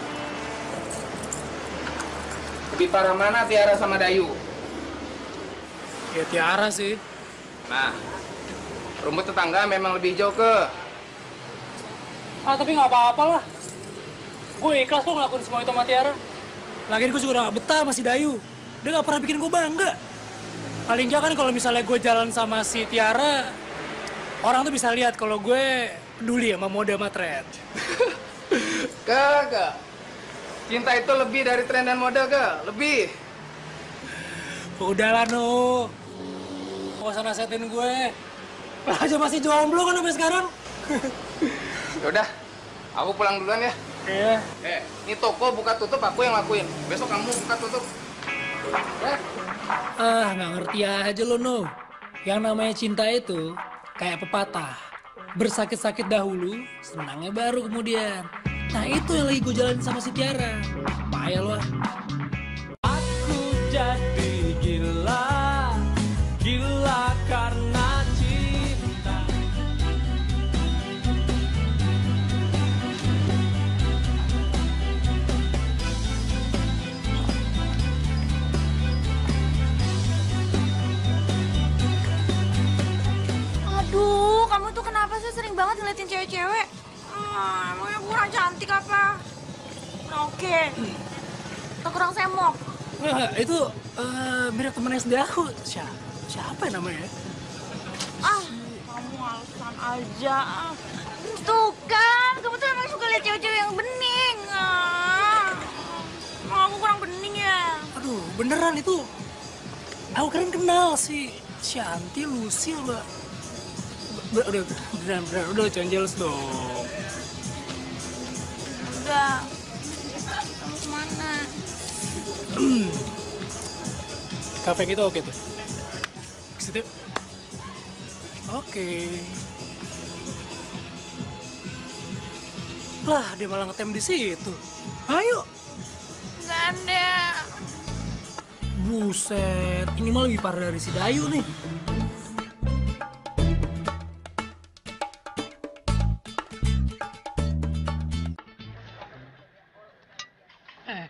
Lebih parah mana Tiara sama Dayu? Ya Tiara sih. Nah, rumput tetangga memang lebih hijau ke. Ah, tapi nggak apa-apa lah. Gue ikhlas kok ngelakuin semua itu sama Tiara. Lagian gue juga udah gak betah sama si Dayu. Dia gak pernah bikin gue bangga. Paling nggak kan kalau misalnya gue jalan sama si Tiara, orang tuh bisa lihat kalau gue peduli sama mode sama tren. Kagak. Cinta itu lebih dari tren dan mode, ke? Lebih. Udah lah, No. Gak usah nasehatin gue. Lah aja masih jomblo kan sampai sekarang. Yaudah, aku pulang duluan ya. Ya. Eh, ini toko buka tutup aku yang lakuin. Besok kamu buka tutup. Eh, Ah, nggak ngerti aja lo, No. Yang namanya cinta itu kayak pepatah. Bersakit-sakit dahulu, senangnya baru kemudian. Nah, itu yang lagi gue jalanin sama si Tiara. Payah lo. ah. Aku jadi gila, gila karena cinta. Aduh, kamu tuh kenapa sih sering banget ngeliatin cewek-cewek? Ah, emangnya kurang cantik apa? Nah, oke. Atau kurang semok? Nggak, itu eh, mirip temen S D aku. Siapa, siapa ya namanya? Ah, kamu alasan aja. Ah. Tuh kan, kamu tuh emang suka lihat cewek-cewek yang bening. Ah. Emang aku kurang bening ya? Aduh, beneran itu. Aku keren kenal si Shanti, Lucy, Mbak. Udah, udah, beneran, beneran. Udah, jangan jealous dong. Udah. Kamu kemana? Kafe kita oke tuh. Ke situ. Oke. Lah, dia malah ngetem di situ. Ayo. Gak ada. Buset, ini mah lebih parah dari si Dayu nih. Eh.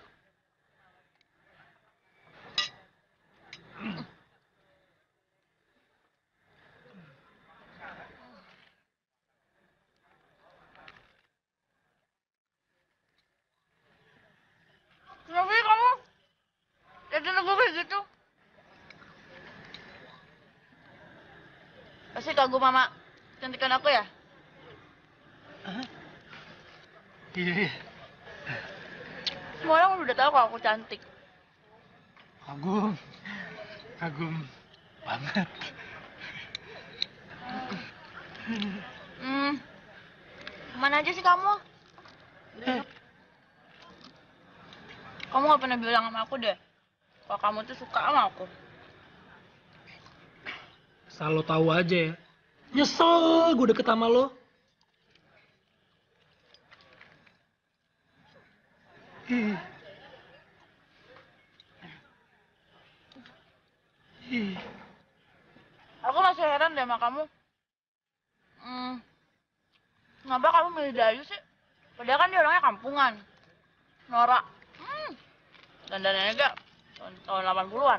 Kenapa sih kamu? Liatin aku kayak gitu. Pasti kagum mama cantikan aku ya? Iya, iya. Semua orang udah tahu kalau aku cantik. Kagum. Kagum banget. Hmm. Mana aja sih kamu? Eh, Kamu gak pernah bilang sama aku deh. Kalau kamu tuh suka sama aku. asal lo tahu aja ya. Nyesel gue deket sama lo. Ih. Ih. Aku masih heran deh sama kamu. Hmm. Kenapa kamu milih Dayu sih? Padahal kan dia orangnya kampungan. Norak. Hmm. Dandanannya gak tahun, tahun delapan puluhan.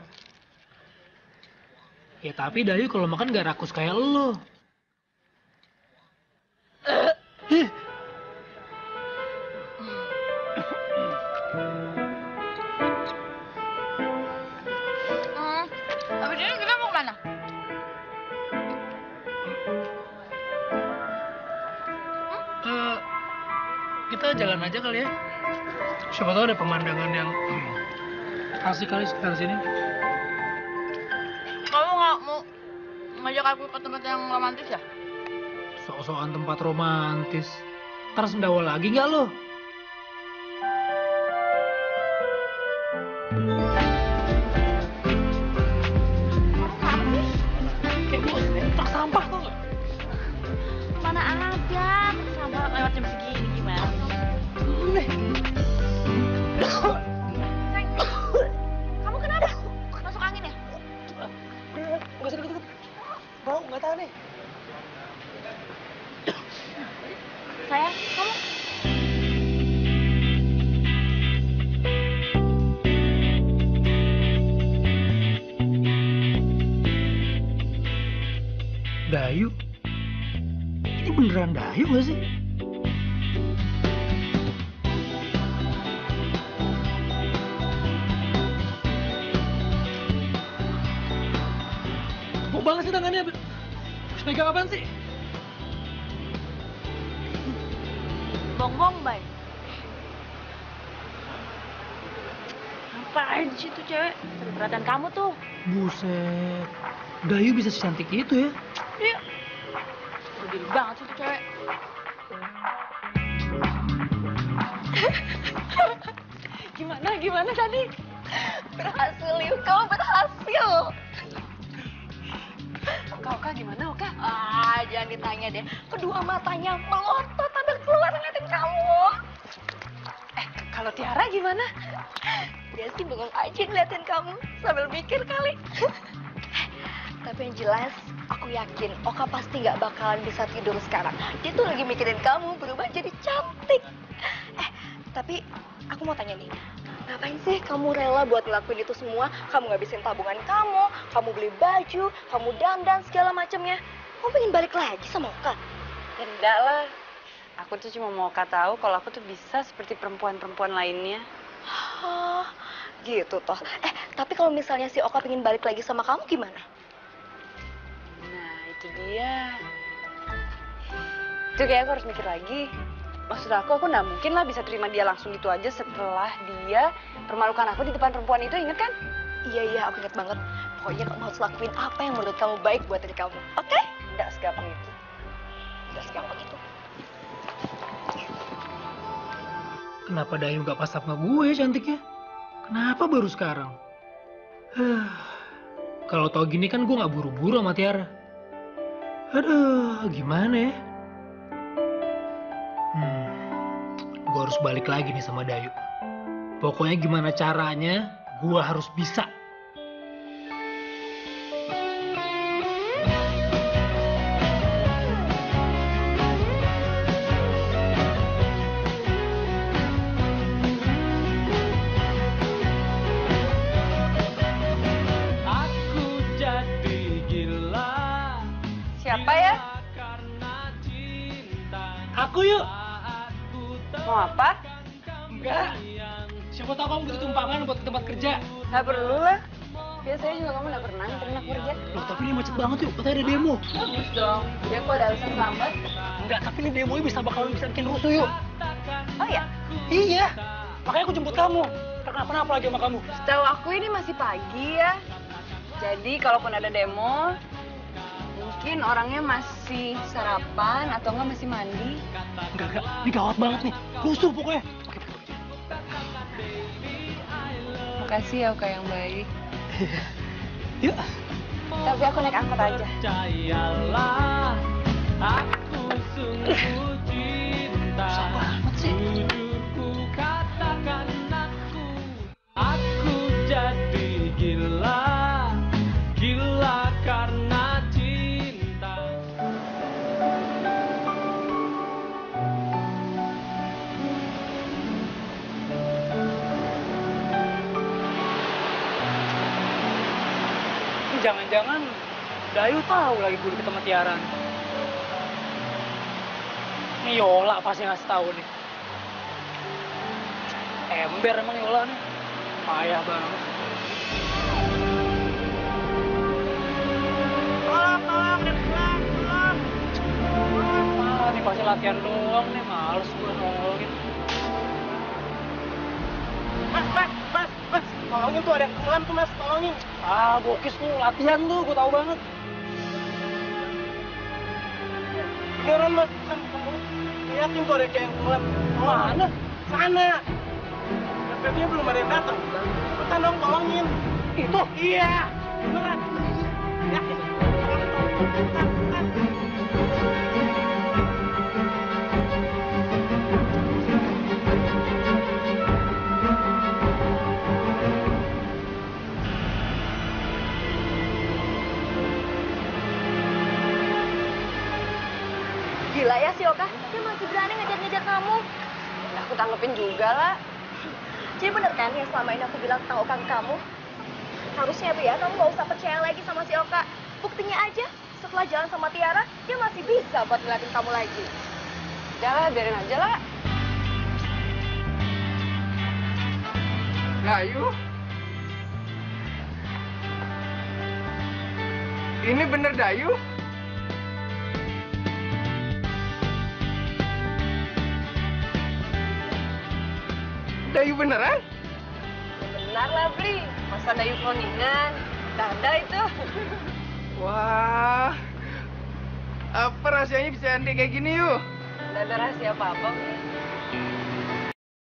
Ya tapi Dayu kalau makan gak rakus kayak lo. Ih. Hmm. Habis ini kita mau kemana? Eh, kita jalan aja kali ya. Siapa tahu ada pemandangan yang asik kali sekitar sini. Kamu nggak mau ngajak aku ke tempat yang romantis ya? Sok-sokan tempat romantis. Ntar sendawa lagi nggak lo? Kayak gue truk sampah tuh nggak? Mana ada, sama lewat jam segini gimana? Nih. Sayang, kamu kenapa? Masuk angin ya? Nggak usah deket-deket. Bau nggak tahan nih. Sayang, kamu Dayu? Ini beneran Dayu nggak sih? Bau banget sih tangannya. Terus megang apaan sih? bongbong, Bay. Apaan sih tuh cewek? Cari perhatian kamu tuh. Buset. Dayu bisa secantik itu ya? Iya. Berdiri banget sih tuh cewek. Gimana, gimana tadi? Berhasil, yuk. Kamu berhasil. Oka, Oka, gimana, Oka? Ah, jangan ditanya deh. Kedua matanya melotot, ada keluar ngeliatin kamu. Eh, kalau Tiara gimana? Dia sih bengong aja ngeliatin kamu, sambil mikir kali. Tapi yang jelas, aku yakin Oka pasti nggak bakalan bisa tidur sekarang. Dia tuh lagi mikirin kamu berubah jadi cantik. Eh, tapi aku mau tanya nih, ngapain sih kamu rela buat ngelakuin itu semua? Kamu ngabisin tabungan kamu, kamu beli baju, kamu dandan segala macamnya. Kamu pengen balik lagi sama Oka? Enggak lah. Aku tuh cuma mau Oka tahu kalau aku tuh bisa seperti perempuan-perempuan lainnya. Oh, gitu toh. Eh, tapi kalau misalnya si Oka pengen balik lagi sama kamu gimana? Nah, itu dia. Itu kayak aku harus mikir lagi. Maksud aku, aku nggak mungkin lah bisa terima dia langsung gitu aja setelah dia permalukan aku di depan perempuan itu, inget kan? Iya, iya, aku ingat banget. Pokoknya kamu harus lakuin apa yang menurut kamu baik buat diri kamu, oke? Okay? Nggak segampang itu. Nggak segampang itu. Kenapa Dayu gak pas sama gue cantiknya? Kenapa baru sekarang? Huh. Kalau tau gini kan gue gak buru-buru sama Tiara. Aduh, gimana ya? Hmm, gue harus balik lagi nih sama Dayu. Pokoknya gimana caranya, gue harus bisa. Siapa ya? Aku yuk. Mau apa? Enggak. Siapa tahu kamu butuh tumpangan buat ke tempat kerja. Nggak perlu lah. Biasanya juga kamu nggak pernah nganterin aku kerja. Loh, tapi ini macet banget yuk. Katanya ada demo. Bagus dong. Dia kok ada alasan lambat. Enggak, tapi ini demonya bisa bakal bisa bikin rusuh yuk. Oh ya? Iya. Makanya aku jemput kamu. Kenapa-napa lagi sama kamu? Setahu aku ini masih pagi ya. Jadi kalaupun ada demo, mungkin orangnya masih sarapan atau enggak masih mandi. Enggak, enggak. Ini gawat banget nih. Rusuh pokoknya. Oke. Makasih ya Oka yang baik. Yuk. Tapi aku naik angkot aja. Percayalah, aku sungguh cinta. Susah banget sih. Jujurku katakan aku, aku jadi gila, gila karena cinta. Jangan-jangan Dayu tahu lagi gue deket sama Tiara. Ini Yola pasti ngasih tahu nih. Ember emang Yola nih. Payah banget. Tolong, tolong, dan pulang, pulang. Ah, nih pasti latihan doang nih. Males gue nolongin. Mas, mas, mas, mas. Tolongin tuh, ada yang kelam tuh, mas. Tolongin. Ah, bokis tuh latihan tuh. Gue tahu banget. Beneran, mas. Bukan, bukan. Liatin tuh ada kayak yang kelam. Mana? Sana. Nya belum ada yang datang. Cepetan dong, tolongin. Itu? Iya. Beneran. Ya. Cepetan, cepetan. Gila ya si Oka, dia masih berani ngejar-ngejar kamu. Ya, aku tanggepin juga lah. Jadi bener kan yang selama ini aku bilang tentang Oka ke kamu? Harusnya tuh ya, kamu gak usah percaya lagi sama si Oka. Buktinya aja, setelah jalan sama Tiara, dia masih bisa buat ngeliatin kamu lagi. Udah lah, biarin aja lah. Dayu? Ini bener Dayu? Dayu beneran? Benar lah, Bli. Masa Dayu cloningan? Dada itu. Wah, apa rahasianya bisa aneh kayak gini yuk? Nggak ada rahasia apa-apa, Bli.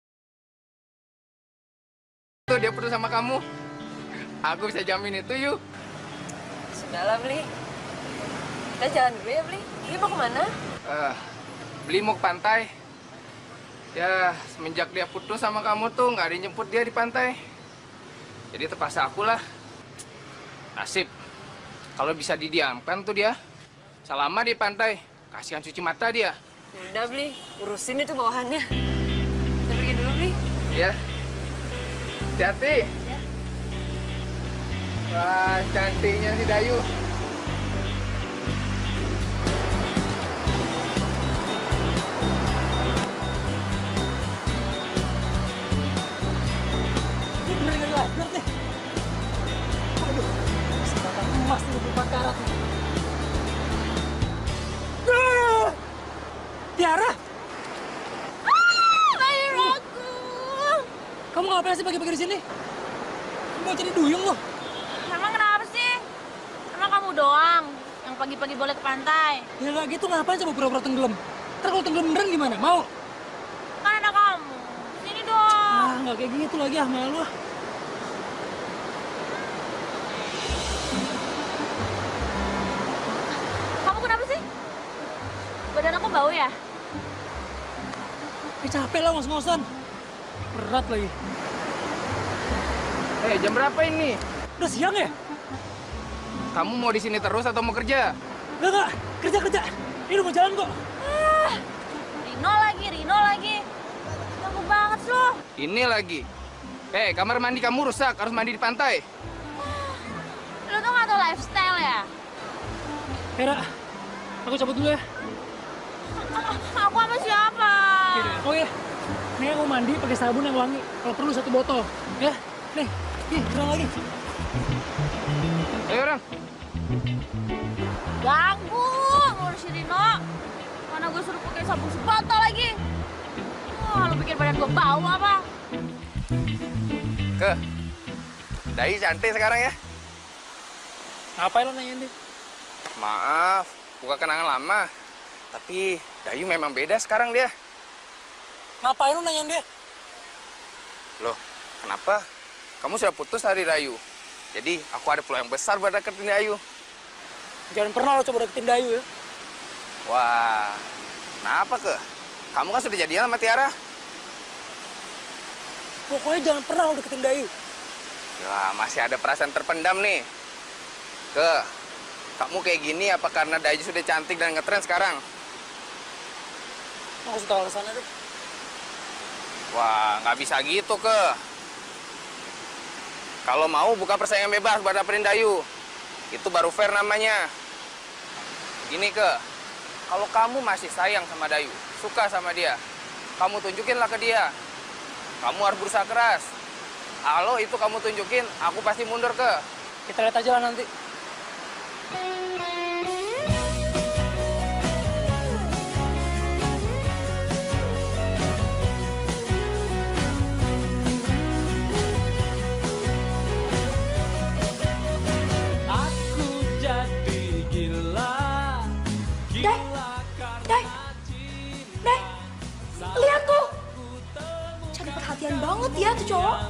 dia putus sama kamu. Aku bisa jamin itu, yuk. Sudahlah, Bli. Kita jalan dulu ya, Bli. Bli mau kemana? Eh, Beli mau ke pantai. Ya, semenjak dia putus sama kamu tuh nggak ada yang jemput dia di pantai. Jadi terpaksa aku lah. Nasib. Kalau bisa didiamkan tuh dia. Selama di pantai. Kasihan cuci mata dia. Udah, Bli. Urusin itu bawahannya. Kita pergi dulu, Bli. Ya. Hati-hati. Ya. Wah, cantiknya si Dayu. Ini bener-bener lifeguard nih. Aduh, kesempatan emas nih untuk karat nih. Ah! Tiara! Air aku. Kamu ngapain sih pagi-pagi di sini? Kamu mau jadi duyung loh. Emang kenapa sih? Emang kamu doang yang pagi-pagi boleh ke pantai? Ya nggak gitu, ngapain coba pura-pura tenggelam? Ntar kalau tenggelam beneran gimana? Mau? Kan ada kamu. Sini dong. Ah, nggak kayak gitu lagi ah, malu ah. Kamu kenapa sih? Badan aku bau ya? Eh, capek lah ngos-ngosan. Berat lagi. Eh, jam berapa ini? Udah siang ya? Kamu mau di sini terus atau mau kerja? Enggak, enggak. Kerja-kerja. Ini udah mau jalan kok. Ah, Rino lagi, Rino lagi. Ganggu banget sih lo. Ini lagi. Eh, kamar mandi kamu rusak, harus mandi di pantai. Lo tuh nggak tau lifestyle ya? Hera, aku cabut dulu ya. Aku sama siapa? Oh ya, nih aku mandi pakai sabun yang wangi. Kalau perlu satu botol, ya. Nih, nih, kurang lagi. Ayo orang. Ganggu, ngurusin Rino. Mana gue suruh pakai sabun sebotol lagi. Wah, lo pikir badan gue bau apa? Ke. Dayu cantik sekarang ya. Ngapain lo nanyain dia? Maaf, bukan kenangan lama. Tapi Dayu memang beda sekarang dia. Ngapain lo nanyain dia? Loh, kenapa? Kamu sudah putus dari Dayu. Jadi aku ada peluang yang besar buat deketin Dayu. Jangan pernah lo coba deketin Dayu ya. Wah, kenapa ke? Kamu kan sudah jadian sama Tiara. Pokoknya jangan pernah lo deketin Dayu. Ya, masih ada perasaan terpendam nih. Ke, kamu kayak gini apa karena Dayu sudah cantik dan ngetren sekarang? Aku suka alasannya deh. Wah, nggak bisa gitu, ke. Kalau mau buka persaingan bebas buat dapetin Dayu. Itu baru fair namanya. Gini, ke. Kalau kamu masih sayang sama Dayu, suka sama dia, kamu tunjukinlah ke dia. Kamu harus berusaha keras. Kalau itu kamu tunjukin, aku pasti mundur, ke. Kita lihat aja lah nanti. Aku jadi gila. Dai, Dai, Dai, lihat tuh. Cari perhatian banget ya tuh cowok.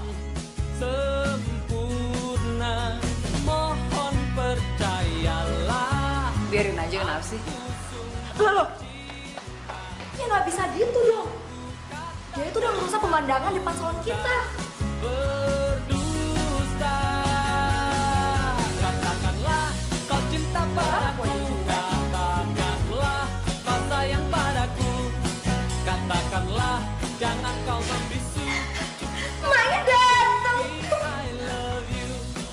Sempurna, mohon percayalah. Biarin aja, kenapa sih? Loh, loh. Ya nggak bisa gitu dong. Dia itu udah merusak pemandangan depan salon kita. Berdusta, katakanlah kau cinta padaku. Katakanlah kau sayang padaku. Katakanlah jangan kau membisu. Emaknya datang. I love you.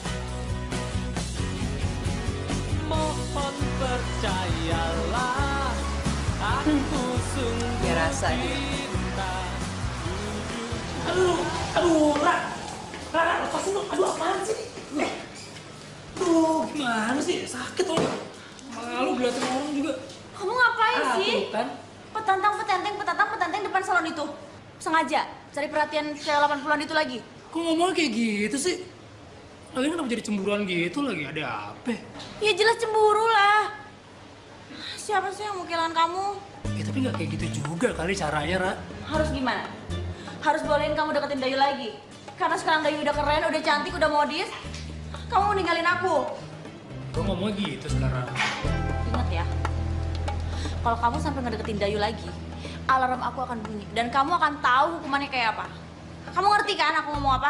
Mohon percayalah, aku sungguh Ya rasa dia. cinta. Aduh, aduh, Ra. Ra, Ra, lepasin dong. Aduh, apaan sih? Eh. Aduh, gimana sih? Sakit loh. Malu ngeliatin orang juga. Kamu ngapain Ah, sih? tuh kan. Petantang, petenteng, petantang, petenteng depan salon itu. Sengaja cari perhatian cewek delapan puluhan itu lagi. Kok ngomongnya kayak gitu sih? Lagi kenapa jadi cemburuan gitu lagi? Ada apa? Ya jelas cemburu lah. Siapa sih yang mau kehilangan kamu? Ya tapi nggak kayak gitu juga kali caranya, Ra. Harus gimana? Harus bolehin kamu deketin Dayu lagi? Karena sekarang Dayu udah keren, udah cantik, udah modis, kamu mau ninggalin aku. Gue ngomong gitu sekarang. Ingat ya, kalau kamu sampai ngedeketin Dayu lagi, alarm aku akan bunyi dan kamu akan tahu hukumannya kayak apa. Kamu ngerti kan aku ngomong apa?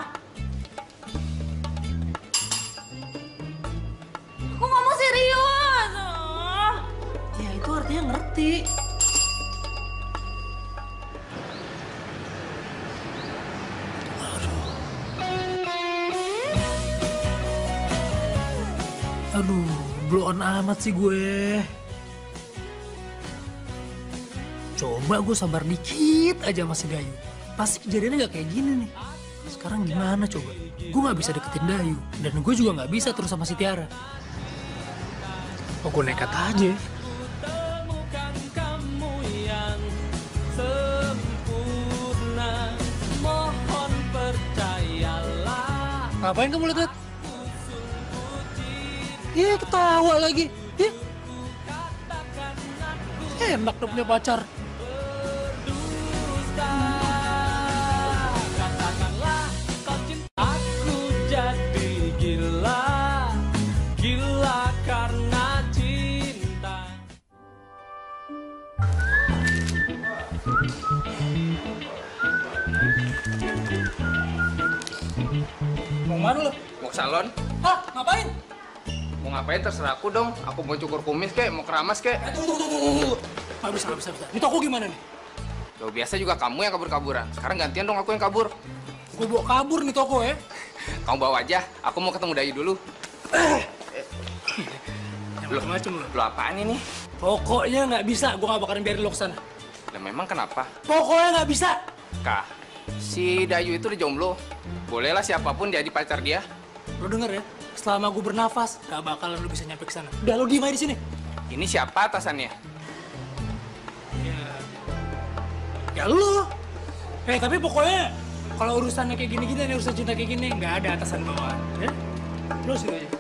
Aku ngomong serius. Ya itu artinya ngerti. Aduh, blow on amat sih gue. Coba gue sabar dikit aja sama si Dayu. Pasti kejadiannya gak kayak gini nih. Sekarang gimana coba? Gue gak bisa deketin Dayu. Dan gue juga gak bisa terus sama si Tiara. Oh, gue nekat aja. Temukan kamu yang sempurna. Mohon percayalah. Ngapain kamu lihat? Iya, ketawa lagi. Iya. Enak dong punya pacar. Katakanlah kau cinta aku jadi gila. Gila karena cinta. Mau mana lo? Mau ke salon? Hah? Ngapain? Mau ngapain terserah aku dong. Aku mau cukur kumis kek, mau keramas kek. Eh, tunggu, tunggu, tunggu. Nggak bisa, nggak bisa, bisa. Ini toko gimana nih? Loh, biasa juga kamu yang kabur-kaburan. Sekarang gantian dong aku yang kabur. Gue bawa kabur nih toko ya. Kamu bawa aja, aku mau ketemu Dayu dulu. Yang macam-macam lo. Lo apaan ini? Pokoknya nggak bisa, gue nggak bakalan biarin lo kesana. Lah memang kenapa? Pokoknya nggak bisa. Kak, si Dayu itu udah jomblo. Bolehlah siapapun jadi pacar dia. Lo denger ya, selama gue bernafas, gak bakalan lo bisa nyampe ke sana. Udah, lo diem aja di sini. Ini siapa atasannya? Ya, ya lo. Eh, tapi pokoknya kalau urusannya kayak gini-gini, nih, urusan cinta kayak gini, nggak ada atasan bawahan. Ya? Lo situ aja.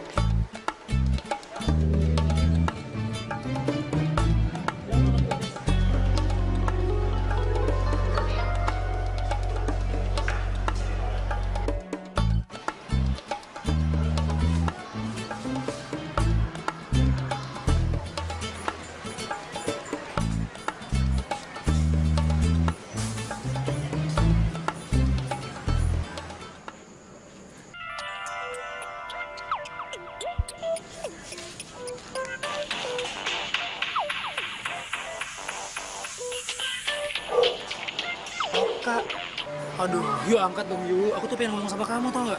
Kak, aduh, yuk angkat dong yuk. Aku tuh pengen ngomong sama kamu, tau nggak?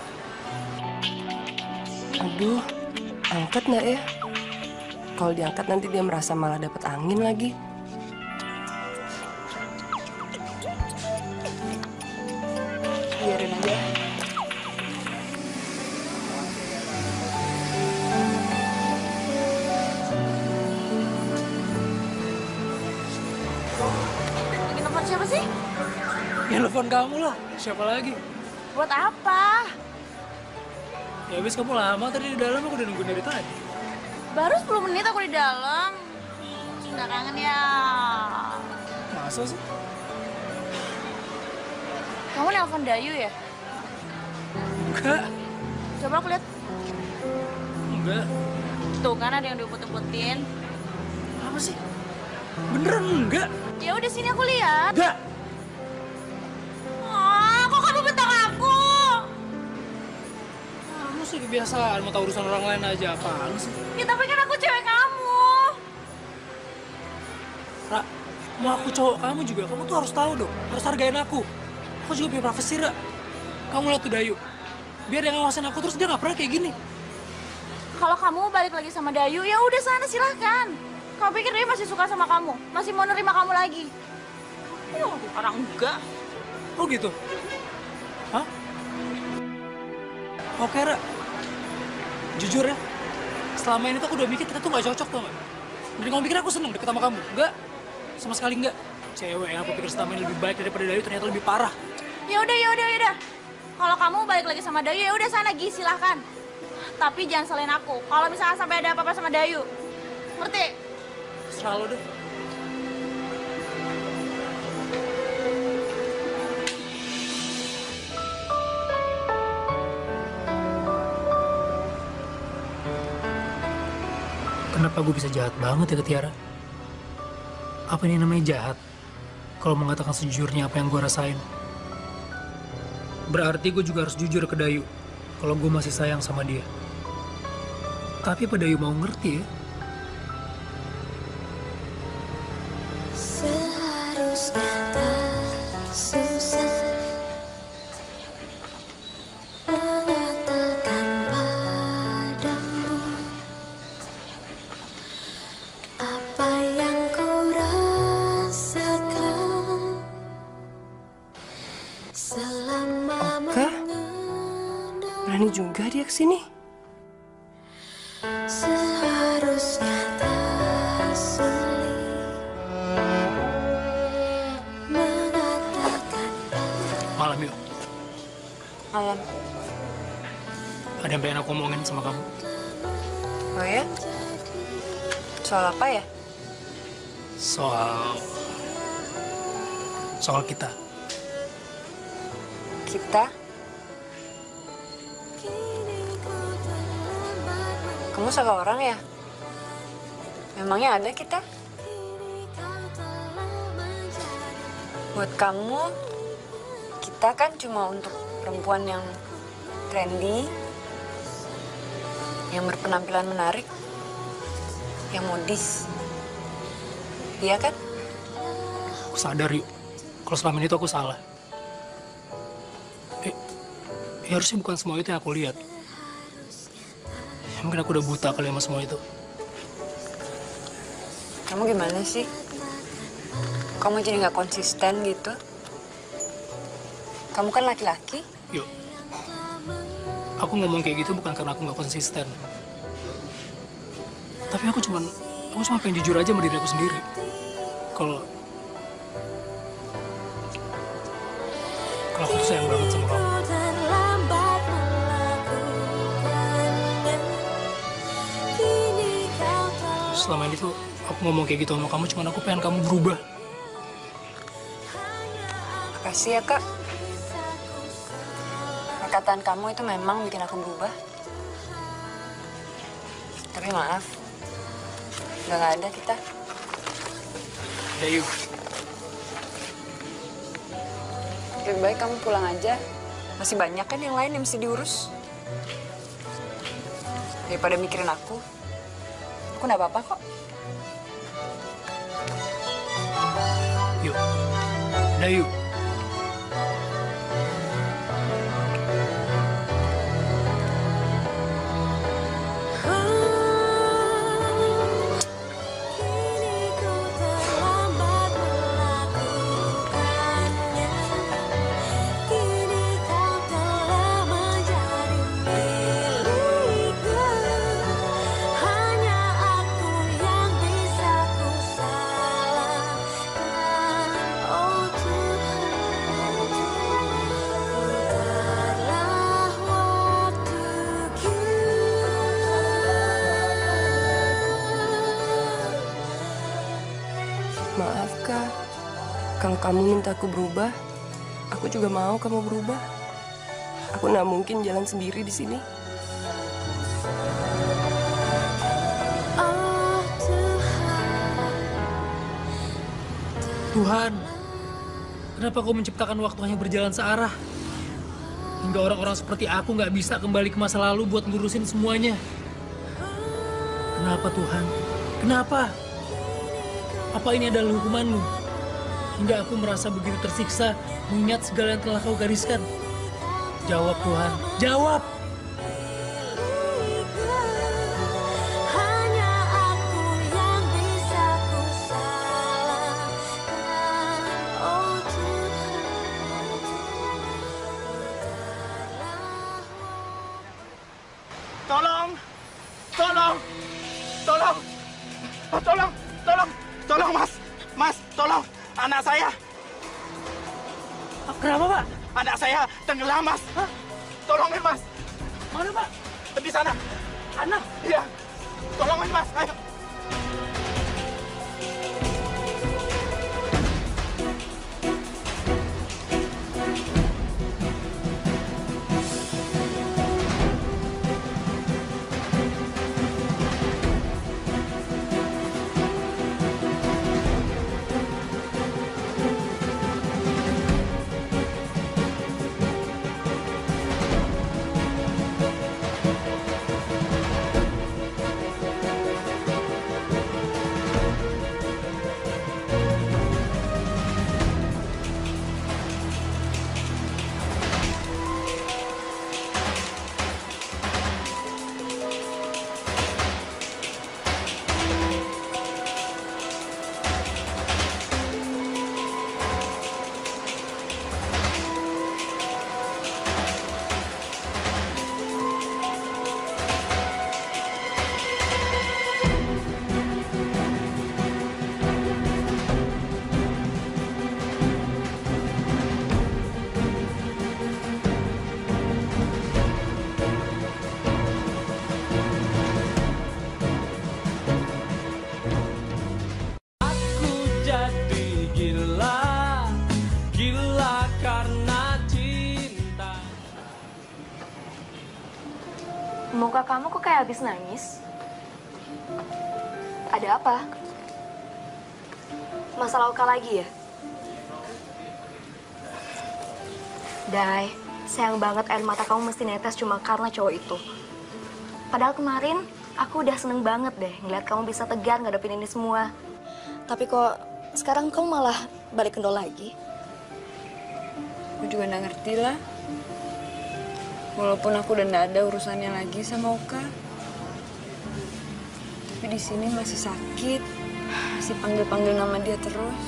Aduh, angkat nggak ya? Kalau diangkat nanti dia merasa malah dapat angin lagi. Biarin aja. Lagi telepon siapa sih? Ya telepon kamu lah, siapa lagi? Buat apa? Ya habis kamu lama tadi di dalam, aku udah nungguin dari tadi. Baru sepuluh menit aku di dalam. Nggak kangen ya? Masa sih? Kamu nelpon Dayu ya? Enggak. Coba aku lihat. Enggak. Tuh kan ada yang diuput-uputin. Apa sih? Beneran enggak? Ya udah sini aku lihat. Enggak. Ah, kok kamu bentak aku? Kamu sih kebiasaan mau tahu urusan orang lain aja, apaan sih? Ya tapi kan aku cewek kamu. Ra, mau aku cowok kamu juga, kamu tuh harus tahu dong, harus hargain aku. Aku juga punya privasi, Ra. Kamu lihat tuh Dayu, biar dia ngawasin aku terus dia nggak pernah kayak gini. Kalau kamu balik lagi sama Dayu, ya udah sana silahkan. Kamu pikir dia masih suka sama kamu? Masih mau nerima kamu lagi? Ya, orang enggak. Oh gitu? Hah? Oke, Ra. Jujur ya, selama ini tuh aku udah mikir kita tuh nggak cocok tuh nggak? Dan kamu pikir aku seneng deket sama kamu? Enggak, sama sekali enggak. Cewek yang aku pikir selama ini lebih baik daripada Dayu ternyata lebih parah. Ya udah, ya udah, ya udah. Kalau kamu balik lagi sama Dayu, ya udah sana Gi, silahkan. Tapi jangan salahin aku. Kalau misalnya sampai ada apa-apa sama Dayu, ngerti? Serah lo deh. Kenapa gue bisa jahat banget ya ke Tiara? Apa ini namanya jahat? Kalau mengatakan sejujurnya apa yang gue rasain. Berarti gue juga harus jujur ke Dayu kalau gue masih sayang sama dia. Tapi apa Dayu mau ngerti ya? Seharusnya tak susah mengatakan padamu apa yang kau rasakan selama Oka, berani juga dia kesini. seharusnya tak sulit mengatakan. Malam yuk, Malam. ada yang pengen aku ngomongin sama kamu. Oh ya? Soal apa ya? Soal... Soal kita. Kita? Kamu salah orang ya? Memangnya ada kita? Buat kamu, kita kan cuma untuk perempuan yang trendy, yang berpenampilan menarik, yang modis. Iya kan? Aku sadar yuk, kalau selama ini tuh aku salah. Eh, ya harusnya bukan semua itu yang aku lihat. Ya, mungkin aku udah buta kali sama semua itu. Kamu gimana sih? Kamu jadi nggak konsisten gitu? Kamu kan laki-laki? Yuk, aku ngomong kayak gitu bukan karena aku nggak konsisten. Tapi aku cuman, aku cuma pengen jujur aja sama diri aku sendiri. Kalau, kalau aku tuh sayang banget sama kamu. Terlambat melakukannya. Kini kau telah Selama ini tuh aku ngomong kayak gitu sama kamu, cuman aku pengen kamu berubah. Makasih ya, Kak. Perkataan kamu itu memang bikin aku berubah. Tapi maaf, udah nggak ada kita. Dayu, Lebih baik kamu pulang aja. Masih banyak kan yang lain yang mesti diurus. Daripada mikirin aku. Aku nggak apa-apa kok. yuk, Dayu. Kini ku terlambat melakukannya. Kini kau telah menjadi milikku. Hanya aku yang bisa ku salahkan. Oh Tuhan, putarlah waktuku. Maaf, Kak. Kalau kamu minta aku berubah, aku juga mau kamu berubah. Aku nggak mungkin jalan sendiri di sini. Oh Tuhan, Tuhan, kenapa kau menciptakan waktu hanya berjalan searah? Hingga orang-orang seperti aku nggak bisa kembali ke masa lalu buat ngurusin semuanya. Kenapa Tuhan? Kenapa? Apa ini adalah hukumanmu? Hingga aku merasa begitu tersiksa mengingat segala yang telah kau gariskan. Jawab Tuhan, jawab! hanya aku yang bisa ku salahkan. Oh Tuhan, Tolong! Tolong! Tolong! Oh, tolong! Tolong! Tolong, Mas! Mas, tolong! Anak saya! Kenapa, Pak? Anak saya tenggelam, Mas! Hah? Tolongin, Mas! Mana, Pak? Di sana! Anak? Iya! Tolongin, Mas! Ayo! kayak habis nangis. Ada apa? Masalah Oka lagi ya? Dai, sayang banget air mata kamu mesti netes cuma karena cowok itu. Padahal kemarin aku udah seneng banget deh ngeliat kamu bisa tegar ngadepin ini semua. Tapi kok sekarang kamu malah balik ke nol lagi? Aku juga nggak ngerti lah. Walaupun aku udah nggak ada urusannya lagi sama Oka, tapi di sini masih sakit, masih panggil-panggil nama dia terus.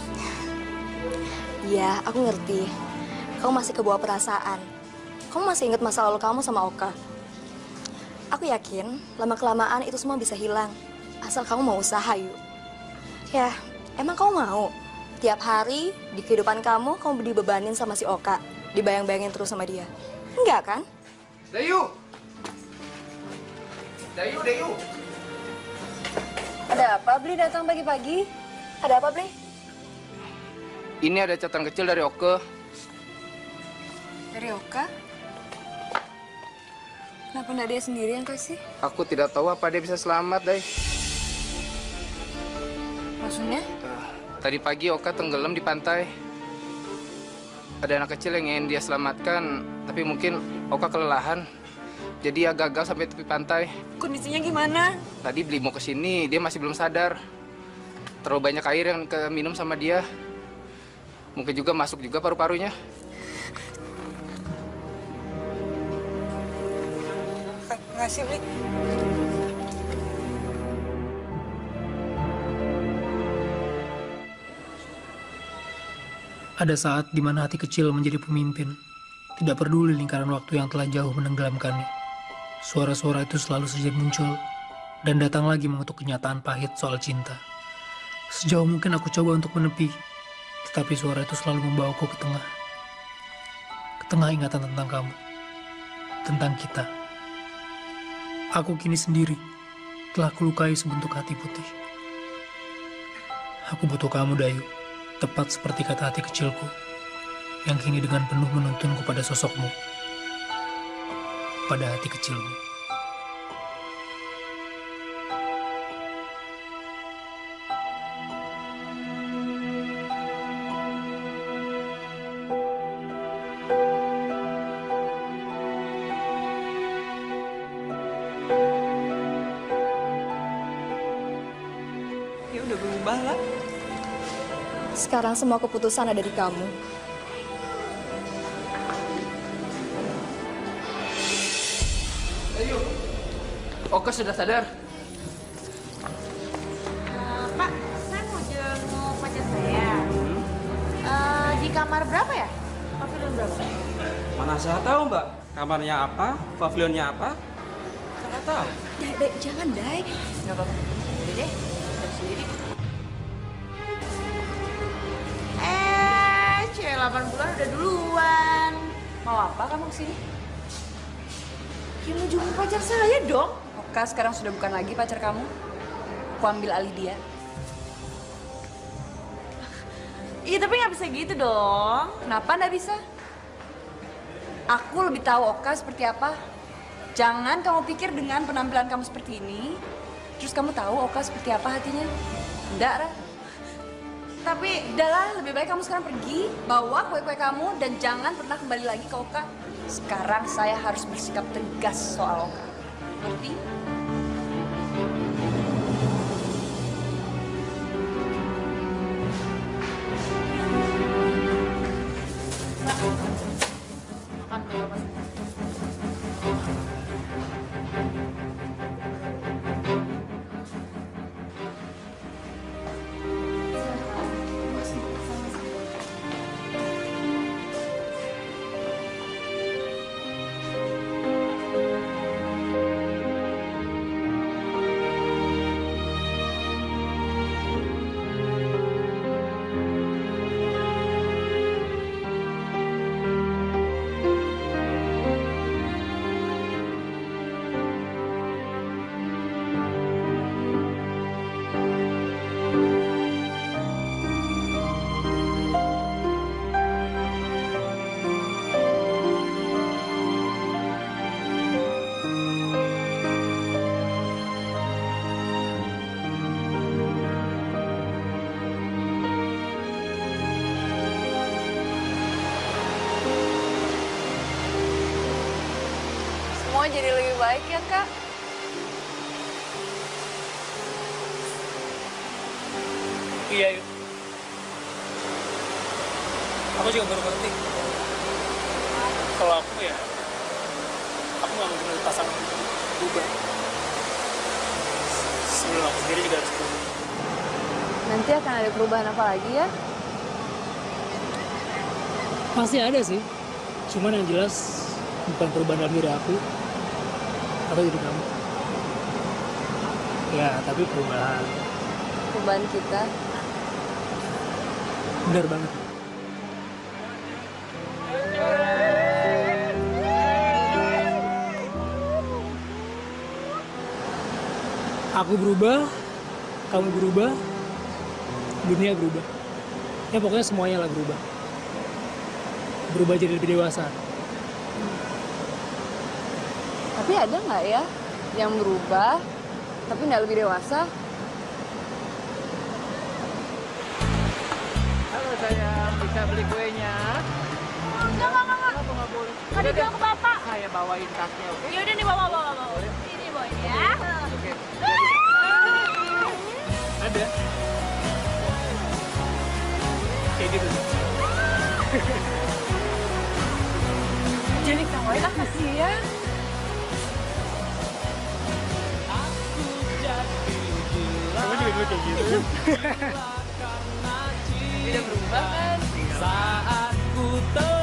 Iya, aku ngerti. Kamu masih kebawa perasaan. Kamu masih ingat masa lalu kamu sama Oka. Aku yakin lama-kelamaan itu semua bisa hilang. Asal kamu mau usaha, yuk. Ya, emang kamu mau? Tiap hari di kehidupan kamu, kamu dibebanin sama si Oka. Dibayang-bayangin terus sama dia. Enggak kan? Dayu! Dayu, Dayu! Ada apa, Bli datang pagi-pagi? Ada apa, Bli? Ini ada catatan kecil dari Oke. Dari Oka? Kenapa nggak dia sendiri yang kasih? Aku tidak tahu apa dia bisa selamat, Day. Maksudnya? Tadi pagi Oka tenggelam di pantai. Ada anak kecil yang ingin dia selamatkan, tapi mungkin Oka kelelahan. Jadi ya gagal sampai tepi pantai. Kondisinya gimana? Tadi Bli mau ke sini, dia masih belum sadar. Terlalu banyak air yang ke minum sama dia. Mungkin juga masuk juga paru-parunya. Ngasih, Bli. Ada saat di mana hati kecil menjadi pemimpin. Tidak peduli lingkaran waktu yang telah jauh menenggelamkannya. Suara-suara itu selalu saja muncul dan datang lagi mengutuk kenyataan pahit soal cinta. Sejauh mungkin aku coba untuk menepi, tetapi suara itu selalu membawaku ke tengah. Ke tengah ingatan tentang kamu. Tentang kita. Aku kini sendiri, telah kulukai sebentuk hati putih. Aku butuh kamu, Dayu. Tepat seperti kata hati kecilku, yang kini dengan penuh menuntunku pada sosokmu, pada hati kecilmu. Ya udah berubah lah. Sekarang semua keputusan ada di kamu. Ayo, Oka sudah sadar. Uh, Pak, saya mau jenguk pacar saya. Uh, di kamar berapa ya? Pavilion berapa? Mana saya tahu, Mbak. Kamarnya apa, pavilionnya apa? Saya nggak tahu. Dai, Dai, jangan, Dai. Nggak apa-apa. Udah deh, dari sendiri. Eh, cewek delapan bulan udah duluan. Mau apa kamu kesini? Ya mau jemput pacar saya dong. Oka sekarang sudah bukan lagi pacar kamu. Aku ambil alih dia. Iya, tapi nggak bisa gitu dong. Kenapa nggak bisa? Aku lebih tahu Oka seperti apa. Jangan kamu pikir dengan penampilan kamu seperti ini, terus kamu tahu Oka seperti apa hatinya. Enggak, Ra. Tapi udahlah, lebih baik kamu sekarang pergi, bawa kue-kue kamu, dan jangan pernah kembali lagi ke Oka. Sekarang saya harus bersikap tegas soal Oka. Ngerti? semua jadi lebih baik ya, Kak? Iya, yuk. Aku juga baru ngerti. Kalau aku ya, aku nggak mungkin ada pasangan berubah. Sebelum aku sendiri juga harus berubah. Nanti akan ada perubahan apa lagi ya? Pasti ada sih. Cuman yang jelas bukan perubahan dalam diri aku atau diri kamu. Ya, tapi perubahan. Perubahan kita. Benar banget. Aku berubah, kamu berubah, dunia berubah. Ya pokoknya semuanya lah berubah. Berubah jadi lebih dewasa. Tapi ada nggak ya yang berubah, tapi nggak lebih dewasa? Halo sayang, bisa beli kuenya? Enggak, enggak, enggak. Kenapa nggak boleh? Kan dibilang ke bapak. Saya bawain tasnya, oke? Ya udah nih, bawa, bawa, bawa. Ini bawain ya. Oke. Ada. Kayak gitu. Jadi kamu enak kasihan. Kamu juga dulu kayak gitu. Udah berubah kan? Saat ku ter